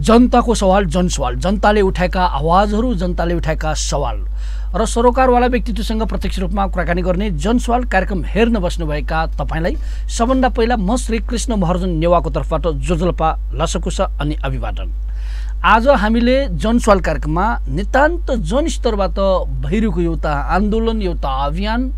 जनताको सवाल जनसवाल, जनताले उठाएका आवाजहरू, जनताले उठाएका सवाल र सरोकारवाला व्यक्तित्वसँग प्रत्यक्ष रूपमा कुराकानी गर्ने जनसवाल कार्यक्रम हेर्न बस्नुभएका तपाईँलाई सबभन्दा पहिला म श्री कृष्ण महर्जन नेवाको तर्फबाट जोजलपा लसकुश अनि अभिवादन। आज हामीले जनसवाल कार्यक्रममा नितान्त जनस्तरबाट भइरहेको एउटा आन्दोलन, एउटा अभियान,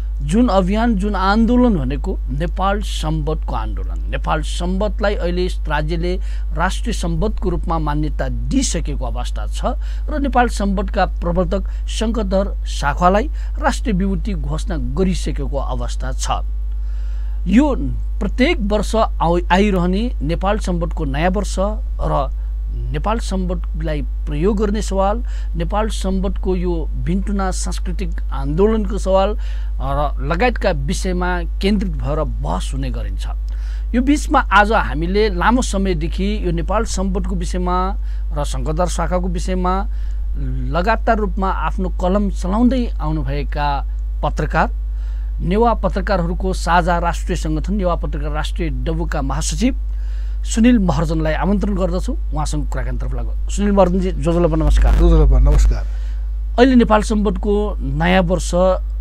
जुन आन्दोलन भनेको नेपाल सम्बन्धको आन्दोलन। नेपाल सम्बन्धलाई अहिले राज्यले राष्ट्रिय सम्बन्धको रूपमा मान्यता दिइसकेको अवस्था छ र नेपाल सम्बन्धका प्रवर्तक शङ्करधर साखवालाई राष्ट्रिय विभूति घोषणा गरिसकेको अवस्था छ। यो प्रत्येक वर्ष आइरहने नेपाल सम्बन्धको नयाँ वर्ष र नेपाल सम्बन्धलाई प्रयोग गर्ने सवाल, नेपाल सम्बन्धको यो भिन्टुना सांस्कृतिक आन्दोलनको सवाल र लगायतका विषयमा केन्द्रित भएर बहस हुने गरिन्छ। यो बीचमा आज हामीले लामो समयदेखि यो नेपाल सम्बन्धको विषयमा र शङ्करधर शाखाको विषयमा लगातार रूपमा आफ्नो कलम चलाउँदै आउनुभएका पत्रकार, नेवा पत्रकारहरूको साझा राष्ट्रिय सङ्गठन नेवा पत्रकार राष्ट्रिय डबुका महासचिव सुनिल महर्जनलाई आमन्त्रण गर्दछु। उहाँसँग कुराकानीतर्फ लाग्यो। सुनिल महर्जनजी, जोजलपा नमस्कार। जोजलपा नमस्कार। अहिले नेपाल सम्बन्धको नयाँ वर्ष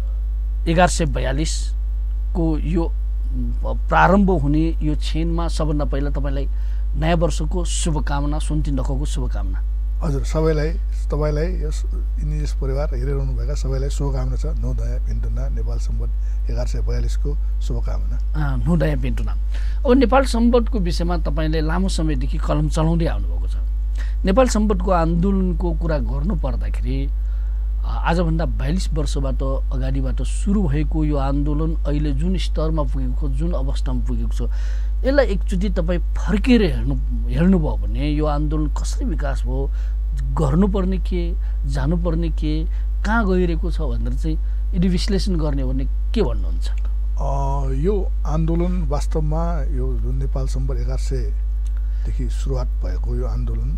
1142 को यो प्रारम्भ हुने यो क्षणमा सबभन्दा पहिला तपाईँलाई नयाँ वर्षको शुभकामना, सुन्ती नखोको शुभकामना। हजुर, तपाईँलाई यस परिवार हेरिरहनुभएका सबैलाई शुभकामना छ। नौदया भिन्टुना नेपाल सम्बन्ध 1142 को शुभकामना। नौदया भिन्टुना। अब नेपाल सम्बन्धको विषयमा तपाईँले लामो समयदेखि कलम चलाउँदै आउनुभएको छ। नेपाल सम्बन्धको आन्दोलनको कुरा गर्नु पर्दाखेरि आजभन्दा 42 वर्षबाट अगाडिबाट सुरु भएको यो आन्दोलन अहिले जुन स्तरमा पुगेको, जुन अवस्थामा पुगेको छ, यसलाई एकचोटि तपाईँ फर्केर हेर्नुभयो भने यो आन्दोलन कसरी विकास भयो, गर्नुपर्ने के, जानुपर्ने के, कहाँ गइरहेको छ भनेर चाहिँ यदि विश्लेषण गर्ने हो भने के भन्नुहुन्छ? यो आन्दोलन वास्तवमा यो जुन नेपाल सम्बन्ध 1100 देखि सुरुवात भएको यो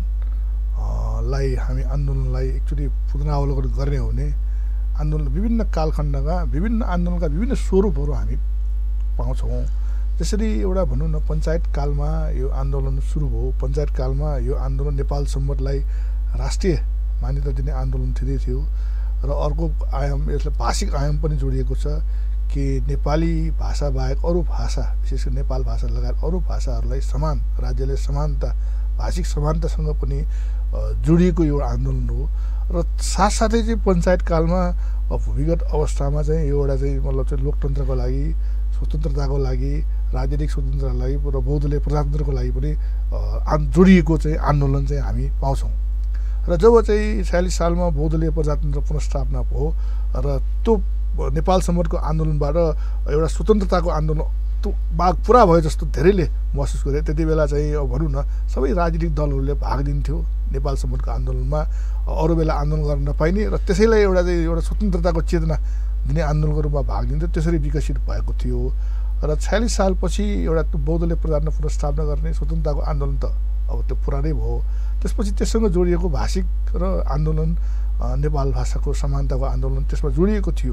हामी आन्दोलनलाई एकचोटि पुनरावलोकन गर्ने हो भने आन्दोलन विभिन्न कालखण्डका विभिन्न आन्दोलनका विभिन्न स्वरूपहरू हामी पाउँछौँ। त्यसरी एउटा भनौँ न, पञ्चायत कालमा यो आन्दोलन सुरु भयो। पञ्चायत कालमा यो आन्दोलन नेपाल सम्बन्धलाई राष्ट्रिय मान्यता दिने आन्दोलन थियो र अर्को आयाम, यसले भाषिक आयाम पनि जोडिएको छ कि नेपाली भाषा बाहेक अरू भाषा, विशेष गरी नेपाल भाषा लगायत अरू भाषाहरूलाई समान, राज्यले समानता, भाषिक समानतासँग पनि जोडिएको यो आन्दोलन हो। र साथसाथै चाहिँ पञ्चायत कालमा भूमिगत अवस्थामा चाहिँ यो एउटा चाहिँ मतलब चाहिँ लोकतन्त्रको लागि, स्वतन्त्रताको लागि, राजनीतिक स्वतन्त्रताको लागि र बौद्धले प्रजातन्त्रको लागि पनि जोडिएको चाहिँ आन्दोलन चाहिँ हामी पाउँछौँ। र जब चाहिँ 46 सालमा बौद्धले प्रजातन्त्र पुनर्स्थापना भयो र त्यो नेपाल सम्बन्धको आन्दोलनबाट एउटा स्वतन्त्रताको आन्दोलन त्यो भाग पुरा भयो जस्तो धेरैले महसुस गरे। त्यति बेला चाहिँ भनौँ न, सबै राजनीतिक दलहरूले भाग दिन्थ्यो नेपाल सम्बन्धको आन्दोलनमा, अरू बेला आन्दोलन गर्न नपाइने र त्यसैलाई एउटा स्वतन्त्रताको चेतना दिने आन्दोलनको रूपमा भाग दिन्थ्यो। त्यसरी विकसित भएको थियो र 46 सालपछि एउटा त्यो बौद्धले प्रजातन्त्र पुनर्स्थापना गर्ने स्वतन्त्रताको आन्दोलन त अब त्यो पुरानै भयो। त्यसपछि त्यससँग जोडिएको भाषिक र आन्दोलन, नेपाल भाषाको समानताको आन्दोलन त्यसमा जोडिएको थियो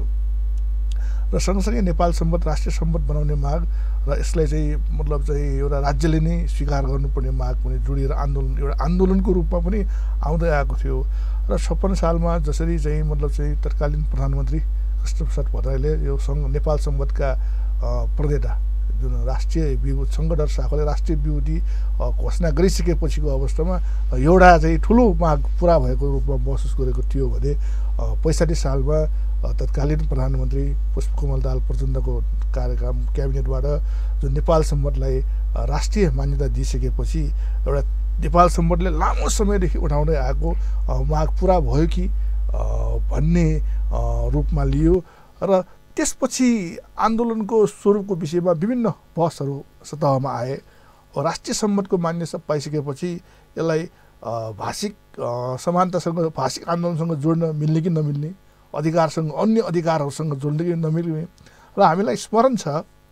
र सँगसँगै नेपाल सम्बन्ध राष्ट्रिय सम्बन्ध बनाउने माग र यसलाई चाहिँ मतलब चाहिँ एउटा राज्यले नै स्वीकार गर्नुपर्ने माग पनि जोडिएर एउटा आन्दोलनको रूपमा पनि आउँदै आएको थियो। र 56 सालमा जसरी चाहिँ मतलब चाहिँ तत्कालीन प्रधानमन्त्री कृष्णप्रसाद भट्टराईले यो नेपाल सम्बन्धका प्रणेता जुन राष्ट्रिय विभूति शङ्करधर शाखाले राष्ट्रिय विभूति घोषणा गरिसकेपछिको अवस्थामा एउटा चाहिँ ठुलो माग पुरा भएको रूपमा महसुस गरेको थियो भने 65 सालमा तत्कालीन प्रधानमन्त्री पुष्पकमल दाहाल प्रचण्डको कार्यक्रम क्याबिनेटबाट जुन नेपाल सम्बन्धलाई राष्ट्रिय मान्यता दिइसकेपछि एउटा नेपाल सम्बन्धले लामो समयदेखि उठाउँदै आएको माग पुरा भयो कि भन्ने रूपमा लियो र त्यसपछि आन्दोलनको स्वरूपको विषयमा विभिन्न बहसहरू सतहमा आए। राष्ट्रिय सम्बन्धको मान्यता पाइसकेपछि यसलाई भाषिक समानतासँग, भाषिक आन्दोलनसँग जोड्न मिल्ने कि नमिल्ने, अधिकारसँग, अन्य अधिकारहरूसँग जोड्ने कि नमिल्ने। र हामीलाई स्मरण छ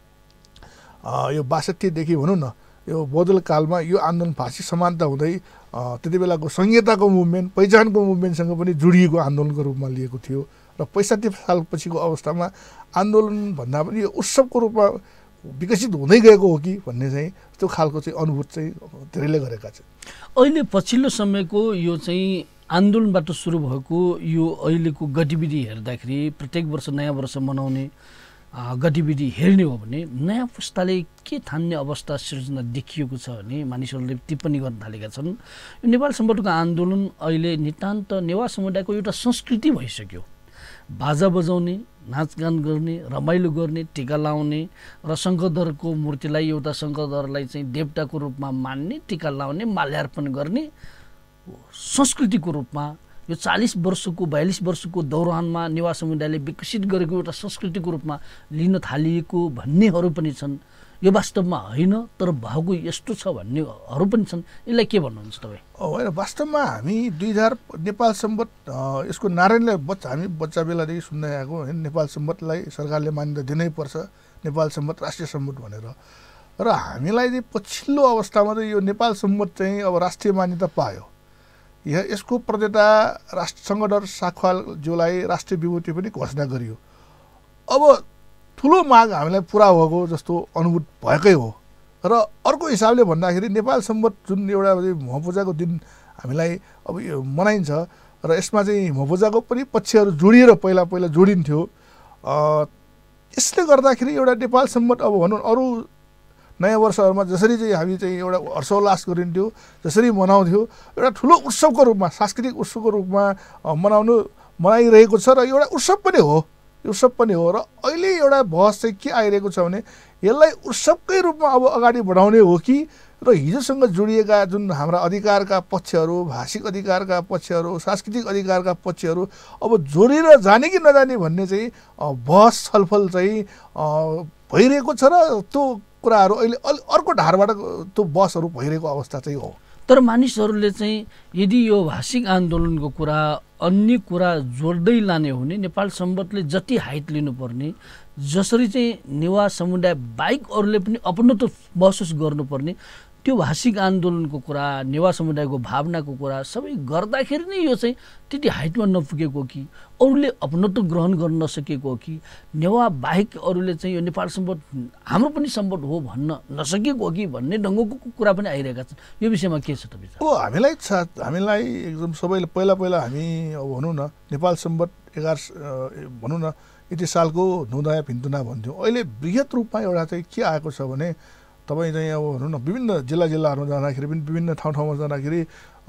यो 62 देखि भनौँ न, यो बौद्ध कालमा यो आन्दोलन भाषिक समानता हुँदै त्यति बेलाको संहिताको मुभमेन्ट, पहिचानको मुभमेन्टसँग पनि जोडिएको आन्दोलनको रूपमा लिएको थियो र 65 सालपछिको अवस्थामा आन्दोलन भन्दा पनि यो उत्सवको रूपमा विकसित हुँदै गएको हो कि भन्ने चाहिँ त्यो खालको चाहिँ अनुभूत चाहिँ धेरैले गरेका छन्। अहिले पछिल्लो समयको यो चाहिँ आन्दोलनबाट सुरु भएको यो अहिलेको गतिविधि हेर्दाखेरि प्रत्येक वर्ष नयाँ वर्ष मनाउने गतिविधि हेर्ने हो भने नयाँ पुस्ताले के ठान्ने अवस्था सिर्जना देखिएको छ भने मानिसहरूले टिप्पणी गर्न थालेका छन्। यो नेपाल सम्बन्धको आन्दोलन अहिले नितान्त नेवा समुदायको एउटा संस्कृति भइसक्यो। बाजा बजाउने, नाचगान गर्ने, रमाइलो गर्ने, टिका लाउने र शङ्करधरको मूर्तिलाई एउटा शङ्करधरलाई चाहिँ देवताको रूपमा मान्ने, टिका लाउने, माल्यार्पण गर्ने संस्कृतिको रूपमा यो 40 वर्षको 42 वर्षको दौरानमा नेवा समुदायले विकसित गरेको एउटा संस्कृतिको रूपमा लिन थालिएको भन्नेहरू पनि छन्। यो वास्तवमा होइन तर भएको यस्तो छ भन्नेहरू पनि छन्। यसलाई के भन्नुहुन्छ तपाईँ? होइन, वास्तवमा हामी 2000 नेपाल सम्बत यसको नारायणलाई हामी बच्चा बेलादेखि सुन्दै आएको होइन। नेपाल सम्बतलाई सरकारले मान्यता दिनै पर्छ, नेपाल सम्बत राष्ट्रिय सम्बत भनेर। र हामीलाई चाहिँ पछिल्लो अवस्थामा चाहिँ यो नेपाल सम्बत चाहिँ अब राष्ट्रिय मान्यता पायो। यसको प्रणेता शङ्करधर साख्वालज्यूलाई राष्ट्रिय विभूति पनि घोषणा गरियो। अब ठुलो माग हामीलाई पुरा भएको जस्तो अनुभूत भएकै हो। र अर्को हिसाबले भन्दाखेरि नेपाल सम्बत जुन एउटा मपूजाको दिन हामीलाई अब यो मनाइन्छ र यसमा चाहिँ मपूजाको पनि पक्षहरू जोडिएर पहिला जोडिन्थ्यो। यसले गर्दाखेरि एउटा नेपाल सम्बत अब भनौँ अरू नयाँ वर्षहरूमा जसरी चाहिँ हामी चाहिँ एउटा हर्षोल्लास गरिन्थ्यो, जसरी मनाउँथ्यो, एउटा ठुलो उत्सवको रूपमा, सांस्कृतिक उत्सवको रूपमा मनाइरहेको छ र एउटा उत्सव पनि हो। र अहिले एउटा बहस चाहिँ के आइरहेको छ भने यसलाई उत्सवकै रूपमा अब अगाडि बढाउने हो कि र हिजोसँग जोडिएका जुन हाम्रा अधिकारका पक्षहरू, भाषिक अधिकारका पक्षहरू, सांस्कृतिक अधिकारका पक्षहरू अब जोडिएर जाने कि नजाने भन्ने चाहिँ बहस छलफल चाहिँ भइरहेको छ। र त्यो कुराहरू अहिले अर्को ढाडबाट त्यो बहसहरू भइरहेको अवस्था चाहिँ हो। तर मानिसहरूले चाहिँ यदि यो भाषिक आन्दोलनको कुरा अन्य कुरा जोड्दै लाने हो भने नेपाल सम्बतले जति हाइट लिनुपर्ने, जसरी चाहिँ नेवा समुदाय बाहेक अरूले पनि अपनत्व महसुस गर्नुपर्ने त्यो भाषिक आन्दोलनको कुरा, नेवा समुदायको भावनाको कुरा सबै गर्दाखेरि नै यो चाहिँ त्यति हाइटमा नपुगेको कि अरूले अपनत्व ग्रहण गर्न नसकेको हो कि नेवा बाहेक अरूले चाहिँ यो नेपाल सम्बत हाम्रो पनि सम्बत हो भन्न नसकेको हो कि भन्ने ढङ्गको कुरा पनि आइरहेका छन्। यो विषयमा के छ तपाईँ? हामीलाई एकदम सबैले पहिला हामी अब भनौँ न नेपाल सम्बत 11 भनौँ न यति सालको नुदया भिन्तुना भन्थ्यौँ। अहिले बृहत रूपमा एउटा चाहिँ के आएको छ भने तपाईँ चाहिँ अब भनौँ न विभिन्न जिल्लामा जाँदाखेरि पनि विभिन्न ठाउँमा जाँदाखेरि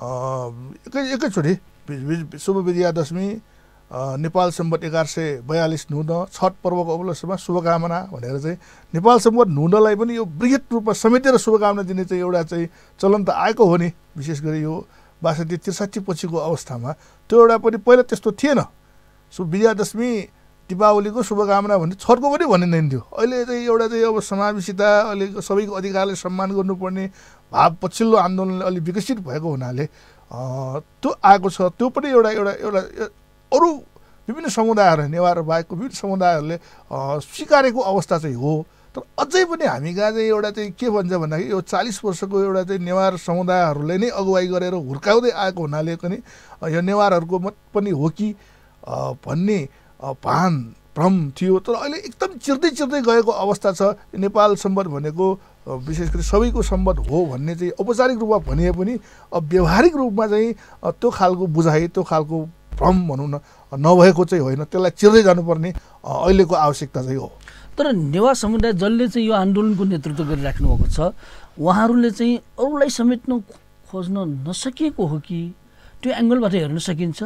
एकैचोटि शुभ विजयादशमी, नेपाल सम्बत 1142 नुद, छठ पर्वको उपलक्ष्यमा शुभकामना भनेर चाहिँ नेपाल सम्बत नुदलाई पनि यो बृहत रूपमा समेटेर शुभकामना दिने चाहिँ एउटा चाहिँ चलन त आएको हो नि। विशेष गरी यो 62-63 पछिको अवस्थामा त्यो एउटा पनि पहिला त्यस्तो थिएन। शुभ विजयादशमी, दीपावलीको शुभकामना भन्ने छठको पनि भनिँदैन थियो। अहिले चाहिँ एउटा चाहिँ अब समावेशिता, अहिले सबैको अधिकारलाई सम्मान गर्नुपर्ने भाव पछिल्लो आन्दोलनले अलि विकसित भएको हुनाले त्यो आएको छ। त्यो पनि एउटा अरू विभिन्न समुदायहरू, नेवार बाहेकको विभिन्न समुदायहरूले स्वीकारेको अवस्था चाहिँ हो। तर अझै पनि हामी कहाँ चाहिँ एउटा चाहिँ के भन्छ भन्दाखेरि यो 40 वर्षको एउटा चाहिँ नेवार समुदायहरूले नै अगुवाई गरेर हुर्काउँदै आएको हुनाले पनि यो नेवारहरूको पनि हो कि भन्ने भान भ्रम थियो। तर अहिले एकदम चिर्दै गएको अवस्था छ। नेपाल सम्बत भनेको विशेष गरी सबैको सम्बत हो भन्ने चाहिँ औपचारिक रूपमा भनिए पनि व्यवहारिक रूपमा चाहिँ त्यो खालको बुझाइ, त्यो खालको भ्रम भनौँ न नभएको चाहिँ होइन। त्यसलाई चिर्दै जानुपर्ने अहिलेको आवश्यकता चाहिँ हो। तर नेवा समुदाय जसले चाहिँ यो आन्दोलनको नेतृत्व गरिराख्नु भएको छ उहाँहरूले चाहिँ अरूलाई समेट्न खोज्न नसकेको हो कि त्यो एङ्गलबाट हेर्न सकिन्छ?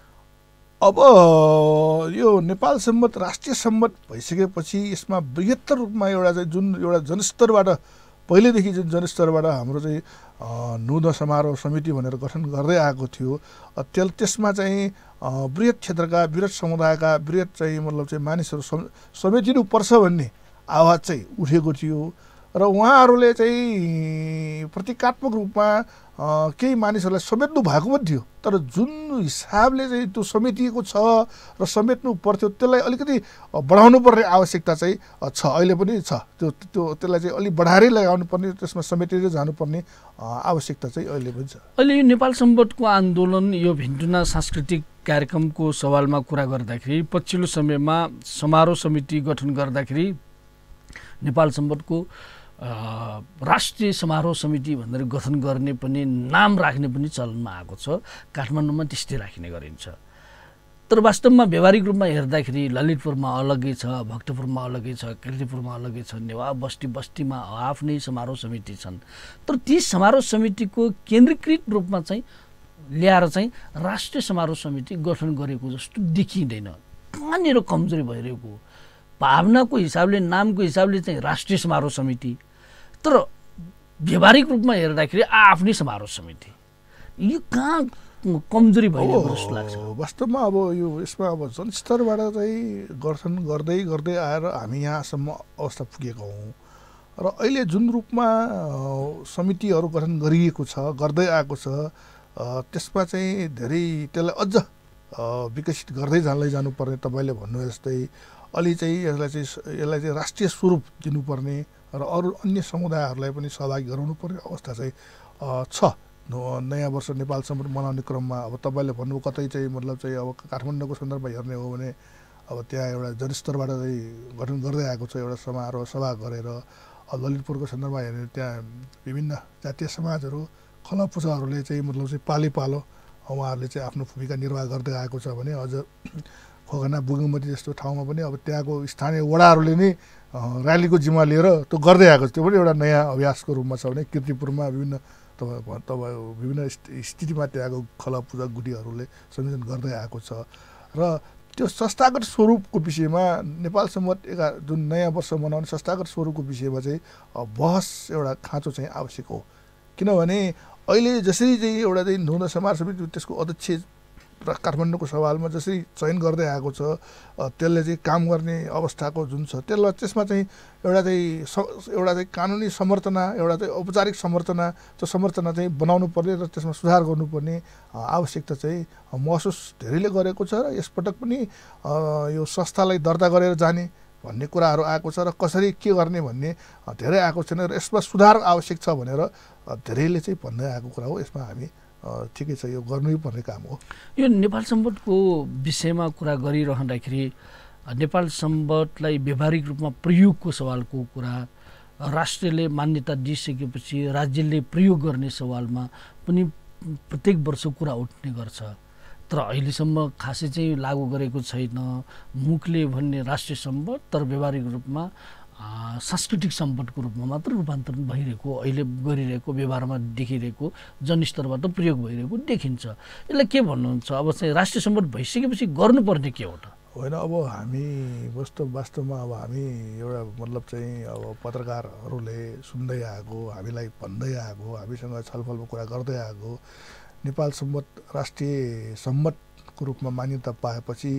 अब यो नेपाल सम्बत राष्ट्रिय सम्बत भइसकेपछि यसमा बृहत्तर रूपमा एउटा चाहिँ जुन एउटा जनस्तरबाट पहिलेदेखि जुन जनस्तरबाट हाम्रो चाहिँ नुद समारोह समिति भनेर गठन गर्दै आएको थियो, त्यसमा चाहिँ बृहत क्षेत्रका बृहत समुदायका बृहत चाहिँ मतलब चाहिँ मानिसहरू समेटिनुपर्छ भन्ने आवाज चाहिँ उठेको थियो। र उहाँहरूले चाहिँ प्रतीकात्मक रूपमा केही मानिसहरूलाई समेट्नु भएको पनि थियो। तर जुन हिसाबले चाहिँ त्यो समेटिएको छ र समेट्नु पर्थ्यो त्यसलाई अलिकति बढाउनु पर्ने आवश्यकता चाहिँ छ, अहिले पनि छ। त्यसलाई चाहिँ अलिक बढाएरै लगाउनु पर्ने, त्यसमा समेटेर जानुपर्ने आवश्यकता चाहिँ अहिले पनि छ। अहिले यो नेपाल सम्बतको आन्दोलन, यो भिन्टुना सांस्कृतिक कार्यक्रमको सवालमा कुरा गर्दाखेरि पछिल्लो समयमा समारोह समिति गठन गर्दाखेरि नेपाल सम्बन्धको राष्ट्रिय समारोह समिति भनेर गठन गर्ने पनि नाम राख्ने पनि चलनमा आएको छ। काठमाडौँमा त्यस्तै राखिने गरिन्छ। तर वास्तवमा व्यावहारिक रूपमा हेर्दाखेरि ललितपुरमा अलग्गै छ, भक्तपुरमा अलग्गै छ, किर्तिपुरमा अलग्गै छ, नेवा बस्तीमा आफ्नै समारोह समिति छन्। तर ती समारोह समितिको केन्द्रीकृत रूपमा चाहिँ ल्याएर चाहिँ राष्ट्रिय समारोह समिति गठन गरेको जस्तो देखिँदैन। कहाँनिर कमजोरी भइरहेको? भावनाको हिसाबले, नामको हिसाबले चाहिँ राष्ट्रिय समारोह समिति, तर व्यावहारिक रूपमा हेर्दाखेरि आफ्नै समारोह समिति, यो कहाँ कमजोरी भइरहेको जस्तो लाग्छ? वास्तवमा अब यो यसमा अब जनस्तरबाट चाहिँ गठन गर्दै गर्दै आएर हामी यहाँसम्म अवस्था पुगेका हौँ र अहिले जुन रूपमा समितिहरू गठन गरिएको छ, गर्दै आएको छ, त्यसमा चाहिँ धेरै त्यसलाई अझ विकसित गर्दै जानुपर्ने, तपाईँले भन्नुभयो जस्तै अलि चाहिँ यसलाई चाहिँ राष्ट्रिय स्वरूप दिनुपर्ने र अरू अन्य समुदायहरूलाई पनि सहभागी गराउनुपर्ने अवस्था चाहिँ छ। नयाँ वर्ष नेपाल सम्बन्ध मनाउने क्रममा अब तपाईँले भन्नुभयो कतै चाहिँ मतलब चाहिँ अब काठमाडौँको सन्दर्भमा हेर्ने हो भने अब त्यहाँ एउटा जनस्तरबाट चाहिँ गठन गर्दै आएको छ एउटा समारोह सभा गरेर। ललितपुरको सन्दर्भमा हेर्ने त्यहाँ विभिन्न जातीय समाजहरू, खलपुजाहरूले चाहिँ मतलब चाहिँ पालो उहाँहरूले चाहिँ आफ्नो भूमिका निर्वाह गर्दै आएको छ भने अझ खोगना बुगमती जस्तो ठाउँमा पनि अब त्यहाँको स्थानीय वडाहरूले नै र्यालीको जिम्मा लिएर त्यो गर्दै आएको छ। त्यो पनि एउटा नयाँ अभ्यासको रूपमा छ भने किर्तिपुरमा विभिन्न विभिन्न स्थितिमा त्यहाँको खलपुजा गुटीहरूले संयोजन गर्दै आएको छ। र त्यो संस्थागत स्वरूपको विषयमा नेपाल सम्बन्ध जुन नयाँ वर्ष मनाउने संस्थागत स्वरूपको विषयमा चाहिँ बहस एउटा खाँचो चाहिँ आवश्यक हो। किनभने अहिले जसरी चाहिँ एउटा चाहिँ नहुँदा समाज समिति त्यसको अध्यक्ष काठमाडौँको सवालमा जसरी चयन गर्दै आएको छ, त्यसले चाहिँ काम गर्ने अवस्थाको जुन छ त्यसलाई त्यसमा चाहिँ एउटा चाहिँ कानुनी समर्थना, एउटा चाहिँ औपचारिक समर्थना, त्यो समर्थना चाहिँ बनाउनु पर्ने र त्यसमा सुधार गर्नुपर्ने आवश्यकता चाहिँ महसुस धेरैले गरेको छ। र यसपटक पनि यो संस्थालाई दर्ता गरेर जाने भन्ने कुराहरू आएको छ र कसरी के गर्ने भन्ने धेरै आएको छैन र यसमा सुधार आवश्यक छ भनेर धेरैले चाहिँ भन्दै आएको कुरा हो। यसमा हामी ठिकै छ, यो गर्नै पर्ने काम हो। यो नेपाल सम्बन्धको विषयमा कुरा गरिरहँदाखेरि नेपाल सम्बन्धलाई व्यावहारिक रूपमा प्रयोगको सवालको कुरा, राष्ट्रले मान्यता दिइसकेपछि राज्यले प्रयोग गर्ने सवालमा पनि प्रत्येक वर्ष कुरा उठ्ने गर्छ। तर अहिलेसम्म खासै चाहिँ लागू गरेको छैन। मुखले भन्ने राष्ट्रिय सम्बन्ध, तर व्यावहारिक रूपमा सांस्कृतिक सम्बन्धको रूपमा मात्र रूपान्तरण भइरहेको, अहिले गरिरहेको, व्यवहारमा देखिरहेको, जनस्तरबाट प्रयोग भइरहेको देखिन्छ। यसलाई के भन्नुहुन्छ? अब चाहिँ राष्ट्रिय सम्बन्ध भइसकेपछि गर्नुपर्ने के हो त? होइन, अब हामी वास्तवमा अब हामी एउटा मतलब चाहिँ अब पत्रकारहरूले सुन्दै आएको, हामीलाई भन्दै आएको, हामीसँग छलफलमा कुरा गर्दै आएको, नेपाल सम्बन्ध राष्ट्रिय सम्बन्धको रूपमा मान्यता पाएपछि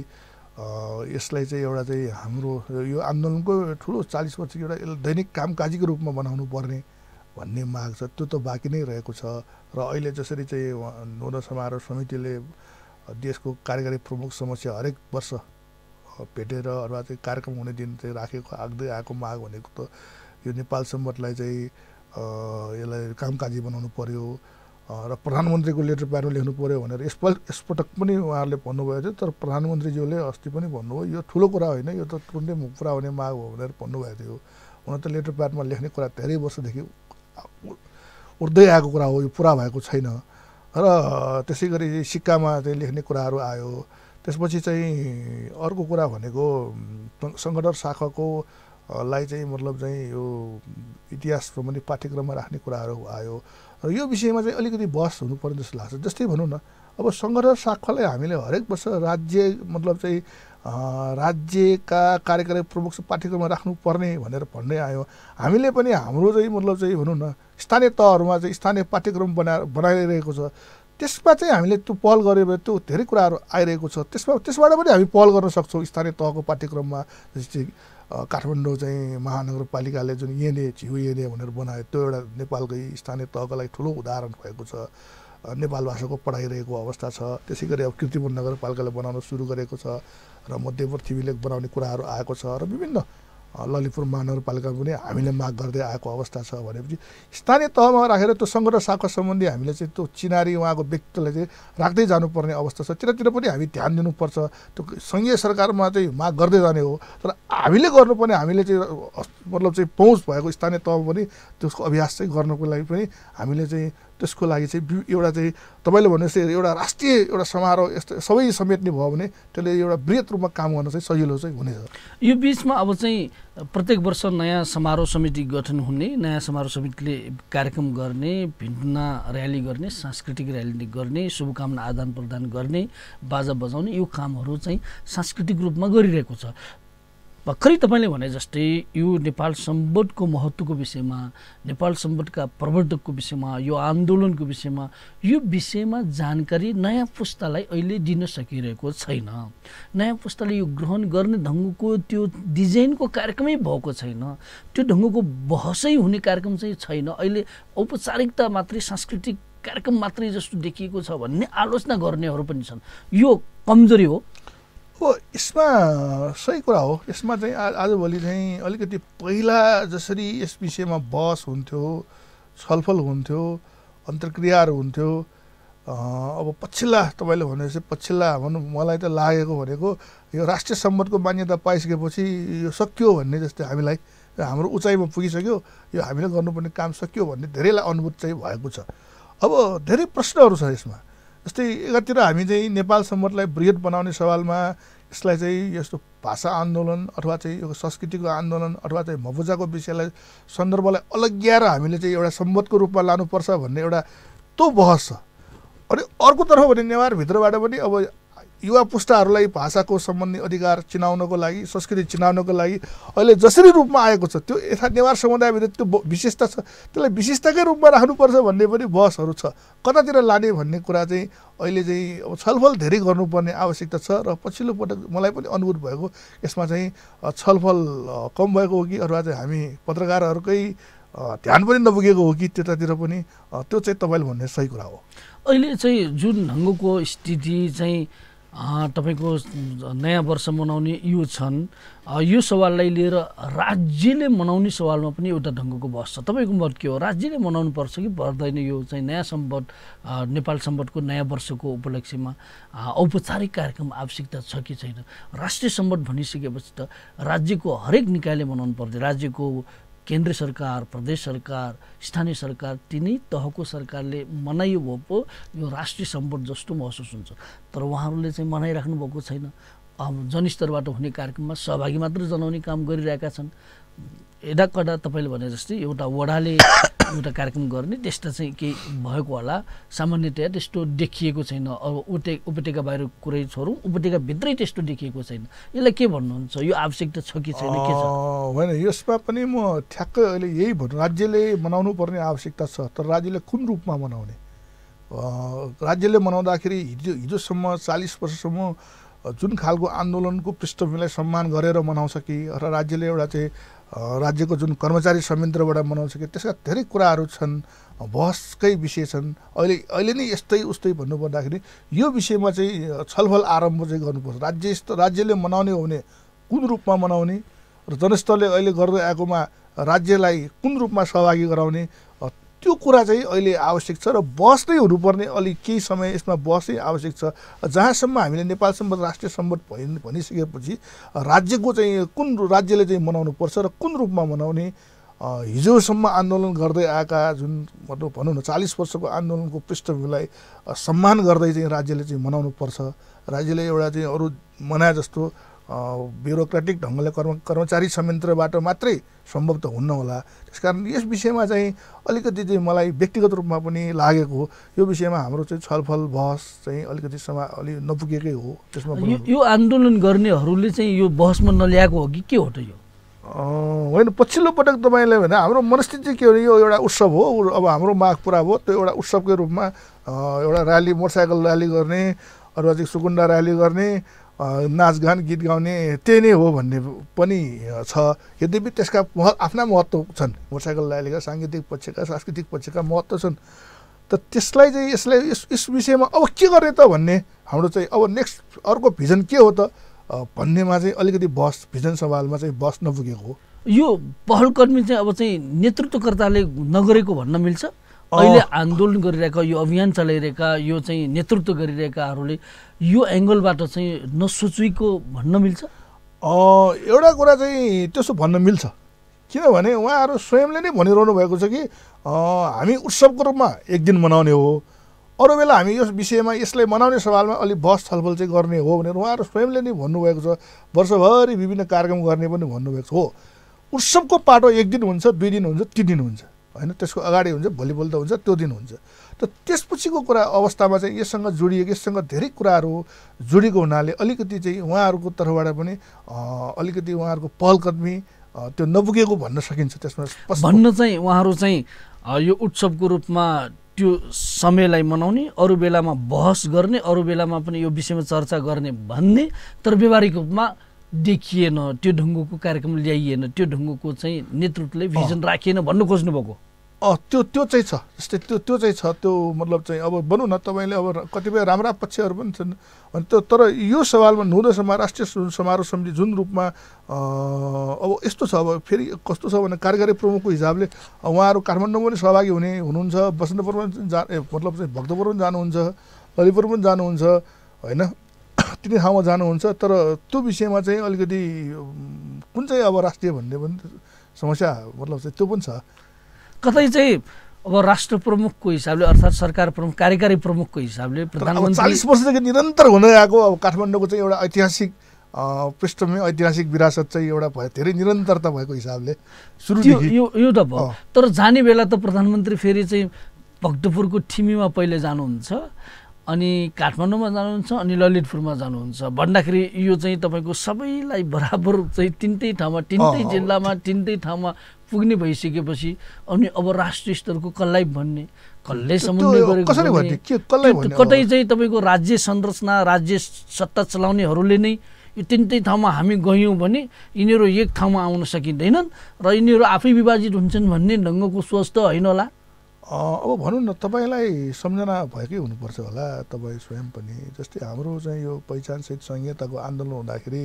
यसलाई चाहिँ एउटा चाहिँ हाम्रो यो आन्दोलनको ठुलो 40 वर्षको एउटा दैनिक कामकाजीको रूपमा बनाउनु पर्ने भन्ने माग छ। त्यो त बाँकी नै रहेको छ। र अहिले जसरी चाहिँ नौदह समारोह समितिले देशको कार्यकारी प्रमुख समस्या हरेक वर्ष भेटेर अथवा चाहिँ कार्यक्रम हुने दिन चाहिँ राखेको आग्दै आएको माग भनेको त यो नेपाल सम्बन्धलाई चाहिँ यसलाई कामकाजी बनाउनु पर्यो र प्रधानमन्त्रीको लेटर प्याडमा लेख्नु पर्यो भनेर यसपटक पनि उहाँहरूले भन्नुभएको थियो। तर प्रधानमन्त्रीज्यूले अस्ति पनि भन्नुभयो यो ठुलो कुरा होइन, यो त तुरुन्तै पुरा हुने माग हो भनेर भन्नुभएको थियो। हुन त लेटर प्याडमा लेख्ने कुरा धेरै वर्षदेखि उठ्दै आएको कुरा हो, यो पुरा भएको छैन। र त्यसै गरी सिक्कामा चाहिँ लेख्ने कुराहरू आयो। त्यसपछि चाहिँ अर्को कुरा भनेको सङ्गठन शाखाको लाई चाहिँ मतलब चाहिँ यो इतिहास सम्बन्धी पाठ्यक्रममा राख्ने कुराहरू आयो। र यो विषयमा चाहिँ अलिकति बहस हुनुपर्ने जस्तो लाग्छ। जस्तै भनौँ न, अब सङ्गठन शाखालाई हामीले हरेक वर्ष राज्य मतलब चाहिँ राज्यका कार्यकारी प्रमुख पाठ्यक्रममा राख्नुपर्ने भनेर भन्दै आयो। हामीले पनि हाम्रो चाहिँ मतलब चाहिँ भनौँ न स्थानीय तहहरूमा चाहिँ स्थानीय पाठ्यक्रम बनाइरहेको छ। त्यसमा चाहिँ हामीले त्यो पहल गऱ्यो भने त्यो धेरै कुराहरू आइरहेको छ। त्यसबाट पनि हामी पहल गर्न सक्छौँ। स्थानीय तहको पाठ्यक्रममा जस्तै काठमाडौँ चाहिँ महानगरपालिकाले जुन एनए झिउ एनए भनेर बनायो, त्यो एउटा नेपालकै स्थानीय तहको लागि ठुलो उदाहरण भएको छ। नेपाल भाषाको पढाइरहेको अवस्था छ। त्यसै गरी अब कीर्तिपुर नगरपालिकाले बनाउन सुरु गरेको छ र मध्यवर्ती पृथ्वीले बनाउने कुराहरू आएको छ र विभिन्न ललितपुर महानगरपालिका पनि हामीले माग गर्दै आएको अवस्था छ भनेपछि स्थानीय तहमा राखेर त्यो सङ्घ र शाखा सम्बन्धी हामीले चाहिँ त्यो चिनारी उहाँको व्यक्तित्वलाई चाहिँ राख्दै जानुपर्ने अवस्था छ। त्यतातिर पनि हामी ध्यान दिनुपर्छ। त्यो सङ्घीय सरकारमा चाहिँ माग गर्दै जाने हो, तर हामीले गर्नुपर्ने हामीले चाहिँ मतलब चाहिँ पहुँच भएको स्थानीय तहमा पनि त्यसको अभ्यास चाहिँ गर्नको लागि पनि हामीले चाहिँ त्यसको लागि चाहिँ एउटा चाहिँ तपाईँले भनेपछि एउटा राष्ट्रिय एउटा समारोह यस्तो सबै समेट्ने भयो भने त्यसले एउटा बृहत रूपमा काम गर्न चाहिँ सजिलो चाहिँ हुनेछ। यो बिचमा अब चाहिँ प्रत्येक वर्ष नयाँ समारोह समिति गठन हुने, नयाँ समारोह समितिले कार्यक्रम गर्ने, भिन्न र्याली गर्ने, सांस्कृतिक र्याली गर्ने, शुभकामना आदान प्रदान गर्ने, बाजा बजाउने, यो कामहरू चाहिँ सांस्कृतिक रूपमा गरिरहेको छ। भर्खरै तपाईँले भने जस्तै यो नेपाल सम्बोधको महत्त्वको विषयमा, नेपाल सम्बोधका प्रवर्धकको विषयमा, यो आन्दोलनको विषयमा, यो विषयमा जानकारी नयाँ पुस्तालाई अहिले दिन सकिरहेको छैन। नयाँ पुस्ताले यो ग्रहण गर्ने ढङ्गको त्यो डिजाइनको कार्यक्रमै भएको छैन, त्यो ढङ्गको बहसै हुने कार्यक्रम चाहिँ छैन। अहिले औपचारिकता मात्रै, सांस्कृतिक कार्यक्रम मात्रै जस्तो देखिएको छ भन्ने आलोचना गर्नेहरू पनि छन्। यो कमजोरी हो। यसमा सही कुरा हो। यसमा चाहिँ आजभोलि चाहिँ अलिकति पहिला जसरी यस विषयमा बहस हुन्थ्यो, छलफल हुन्थ्यो, अन्तर्क्रियाहरू हुन्थ्यो, अब पछिल्ला तपाईँले भनेपछि पछिल्ला भनौँ मलाई त लागेको भनेको यो राष्ट्रिय सम्बन्धको मान्यता पाइसकेपछि यो सकियो भन्ने जस्तै हामीलाई हाम्रो उचाइमा पुगिसक्यो, यो हामीले गर्नुपर्ने काम सकियो भन्ने धेरैलाई अनुभूत चाहिँ भएको छ। अब धेरै प्रश्नहरू छ यसमा। जस्तै एकातिर हामी चाहिँ नेपाल सम्बन्धलाई बृहत बनाउने सवालमा यसलाई चाहिँ यस्तो भाषा आन्दोलन अथवा चाहिँ यो संस्कृतिको आन्दोलन अथवा चाहिँ मफुजाको विषयलाई सन्दर्भलाई अलग्याएर हामीले चाहिँ एउटा सम्बन्धको रूपमा लानुपर्छ भन्ने एउटा त्यो बहस छ। अनि अर्कोतर्फ भने नेवारभित्रबाट पनि अब युवा पुस्ताहरूलाई भाषाको सम्बन्धी अधिकार चिनाउनको लागि, संस्कृति चिनाउनको लागि अहिले जसरी रूपमा आएको छ त्यो यथा नेवार समुदायभित्र त्यो विशेषता छ, त्यसलाई विशेषताकै रूपमा राख्नुपर्छ भन्ने पनि बहसहरू छ। कतातिर लाने भन्ने कुरा चाहिँ अहिले चाहिँ अब छलफल धेरै गर्नुपर्ने आवश्यकता छ। र पछिल्लो पटक मलाई पनि अनुभूत भएको यसमा चाहिँ छलफल कम भएको हो कि अथवा चाहिँ हामी पत्रकारहरूकै ध्यान पनि नपुगेको हो कि त्यतातिर पनि त्यो चाहिँ तपाईँले भन्ने सही कुरा हो। अहिले चाहिँ जुन ढङ्गको स्थिति चाहिँ तपाईको नयाँ वर्ष मनाउने यो छन्, यो सवाललाई लिएर राज्यले मनाउने सवालमा पनि एउटा ढङ्गको बहस छ। तपाईँको मत के हो? राज्यले मनाउनु पर्छ कि पर्दैन? यो चाहिँ नयाँ सम्बन्ध, नेपाल सम्बन्धको नयाँ वर्षको उपलक्ष्यमा औपचारिक कार्यक्रम आवश्यकता छ कि छैन? राष्ट्रिय सम्बन्ध भनिसकेपछि त राज्यको हरेक निकायले मनाउनु पर्दैन। राज्यको केन्द्र सरकार, प्रदेश सरकार, स्थानीय सरकार, तिनै तहको सरकारले मनाइयो भए पो यो राष्ट्रिय सम्बन्ध जस्तो महसुस हुन्छ। तर उहाँहरूले चाहिँ मनाइराख्नु भएको छैन। अब जनस्तरबाट हुने कार्यक्रममा सहभागी मात्र जनाउने काम गरिरहेका छन्। यदाकदा तपाईँले भने जस्तै एउटा वडाले एउटा कार्यक्रम गर्ने, त्यस्ता चाहिँ केही भएको होला, सामान्यतया त्यस्तो देखिएको छैन। अब उपत्यका बाहिर कुरै छोडौँ, उपत्यकाभित्रै त्यस्तो देखिएको छैन। यसलाई के भन्नुहुन्छ? यो आवश्यकता छ कि छैन, के छ? होइन, यसमा पनि म ठ्याक्कै अहिले यही भन्नु, राज्यले मनाउनु पर्ने आवश्यकता छ। तर राज्यले कुन रूपमा मनाउने? राज्यले मनाउँदाखेरि हिजोसम्म 40 वर्षसम्म जुन खालको आन्दोलनको पृष्ठभूमिलाई सम्मान गरेर मनाउँछ कि, र राज्यले एउटा चाहिँ राज्यको जुन कर्मचारी संयन्त्रबाट मनाउँछ कि, त्यसका धेरै कुराहरू छन्, बहसकै विषय छन्। अहिले नै यस्तै उस्तै भन्नुपर्दाखेरि यो विषयमा चाहिँ छलफल आरम्भ चाहिँ गर्नुपर्छ। राज्यले मनाउने हो भने कुन रूपमा मनाउने र जनस्तरले अहिले गर्दै आएकोमा राज्यलाई कुन रूपमा सहभागी गराउने, त्यो कुरा चाहिँ अहिले आवश्यक छ। र बहस नै हुनुपर्ने, अलिक केही समय यसमा बहस नै आवश्यक छ। जहाँसम्म हामीले नेपाल सम्बन्ध, राष्ट्रिय सम्बन्ध भनिसकेपछि राज्यको चाहिँ कुन राज्यले चाहिँ मनाउनु पर्छ र कुन रूपमा मनाउने, हिजोसम्म आन्दोलन गर्दै आएका जुन मतलब भनौँ न 40 वर्षको आन्दोलनको पृष्ठभूमिलाई सम्मान गर्दै चाहिँ राज्यले चाहिँ मनाउनु पर्छ। राज्यले एउटा चाहिँ अरू मनाए जस्तो ब्युरोक्रेटिक ढङ्गले कर्मचारी संयन्त्रबाट मात्रै सम्भव त हुन्न होला। त्यसकारण यस विषयमा चाहिँ अलिकति चाहिँ मलाई व्यक्तिगत रूपमा पनि लागेको हो, यो विषयमा हाम्रो चाहिँ छलफल बहस चाहिँ अलिकति अलि नपुगेकै हो। त्यसमा यो आन्दोलन गर्नेहरूले चाहिँ यो बहसमा नल्याएको हो कि के हो त? यो होइन, पछिल्लो पटक तपाईँले भने हाम्रो मनस्थिति चाहिँ के हो, यो एउटा उत्सव हो। अब हाम्रो माग पुरा भयो, त्यो एउटा उत्सवकै रूपमा एउटा र्याली, मोटरसाइकल र्याली गर्ने अथवा चाहिँ सुकुण्डा र्याली गर्ने, नाचगान गीत गाउने, त्यही नै हो भन्ने पनि छ। यद्यपि त्यसका आफ्ना महत्त्व छन्, मोटरसाइकल र्यालीका साङ्गीतिक पक्षका, सांस्कृतिक पक्षका महत्त्व छन्। त त्यसलाई चाहिँ यस विषयमा अब के गर्ने त भन्ने हाम्रो चाहिँ अब नेक्स्ट अर्को भिजन के हो त? भन्नेमा चाहिँ अलिकति बहस भिजन सवालमा चाहिँ बहस नपुगेको हो। यो पहलकदमी चाहिँ अब चाहिँ नेतृत्वकर्ताले नगरेको भन्न मिल्छ? अहिले आन्दोलन गरिरहेका, यो अभियान चलाइरहेका, यो चाहिँ नेतृत्व गरिरहेकाहरूले यो एङ्गलबाट चाहिँ नसोचेको भन्न मिल्छ? एउटा कुरा चाहिँ त्यसो भन्न मिल्छ, किनभने उहाँहरू स्वयंले नै भनिरहनु भएको छ कि हामी उत्सवको रूपमा एक दिन मनाउने हो, अरू बेला हामी यस विषयमा यसलाई मनाउने सवालमा अलिक बहस छलफल चाहिँ गर्ने हो भनेर उहाँहरू स्वयंले नै भन्नुभएको छ। वर्षभरि विभिन्न कार्यक्रम गर्ने पनि भन्नुभएको छ। हो, उत्सवको पाटो एक दिन हुन्छ, 2 दिन हुन्छ, 3 दिन हुन्छ होइन, त्यसको अगाडि हुन्छ, भोलिपल्ट हुन्छ, त्यो दिन हुन्छ। त त्यसपछिको कुरा अवस्थामा चाहिँ यससँग जोडिएको, यससँग धेरै कुराहरू जोडिएको हुनाले अलिकति चाहिँ उहाँहरूको तर्फबाट पनि अलिकति उहाँहरूको पहलकदमी त्यो नपुगेको भन्न सकिन्छ। त्यसमा भन्न चाहिँ उहाँहरू चाहिँ यो उत्सवको रूपमा त्यो समयलाई मनाउने, अरू बेलामा बहस गर्ने, अरू बेलामा पनि यो विषयमा चर्चा गर्ने भन्ने, तर व्यवहारिक रूपमा देखिएन, त्यो ढङ्गको कार्यक्रम ल्याइएन, त्यो ढङ्गको चाहिँ नेतृत्वले भिजन राखिएन भन्नु खोज्नुभएको? त्यो चाहिँ छ, जस्तै त्यो चाहिँ छ। त्यो मतलब चाहिँ अब भनौँ न, तपाईँले अब कतिपय राम्रा पक्षहरू पनि छन् अनि त्यो, तर यो सवालमा नुदो राष्ट्रिय समारोह समिति जुन रूपमा अब यस्तो छ, अब फेरि कस्तो छ भने कार्यकारी प्रमुखको हिसाबले उहाँहरू काठमाडौँ पनि सहभागी हुनुहुन्छ, बसन्तपुर पनि मतलब चाहिँ भक्तपुर पनि जानुहुन्छ, ललितपुर पनि जानुहुन्छ होइन, तिनी ठाउँमा जानुहुन्छ। तर त्यो विषयमा चाहिँ अलिकति कुन चाहिँ अब राष्ट्रिय भन्ने पनि समस्या मतलब चाहिँ त्यो पनि छ। कतै चाहिँ अब राष्ट्र प्रमुखको हिसाबले अर्थात् सरकार प्रमुख, कार्यकारी प्रमुखको हिसाबले प्रधानमन्त्री 40 वर्षदेखि निरन्तर हुँदै आएको अब काठमाडौँको चाहिँ एउटा ऐतिहासिक पृष्ठभूमि, ऐतिहासिक विरासत चाहिँ एउटा भयो, धेरै निरन्तरता भएको हिसाबले सुरुदेखि यो त भयो। तर जाने बेला त प्रधानमन्त्री फेरि चाहिँ भक्तपुरको ठिमीमा पहिले जानुहुन्छ, अनि काठमाडौँमा जानुहुन्छ, अनि ललितपुरमा जानुहुन्छ भन्दाखेरि यो चाहिँ तपाईँको सबैलाई बराबर चाहिँ तिनटै ठाउँमा, तिनटै जिल्लामा, तिनटै ठाउँमा पुग्ने भइसकेपछि अनि अब राष्ट्रिय स्तरको कसलाई भन्ने, कसले समन्वय गरेको, कतै चाहिँ तपाईँको राज्य संरचना, राज्य सत्ता चलाउनेहरूले नै यो तिनटै ठाउँमा हामी गयौँ भने यिनीहरू एक ठाउँमा आउन सकिँदैनन् र यिनीहरू आफै विभाजित हुन्छन् भन्ने ढङ्गको सोच त होइन होला? अब भनौँ न, तपाईँलाई सम्झना भएकै हुनुपर्छ होला तपाईँ स्वयं पनि। जस्तै हाम्रो चाहिँ यो पहिचानसहित संहिताको आन्दोलन हुँदाखेरि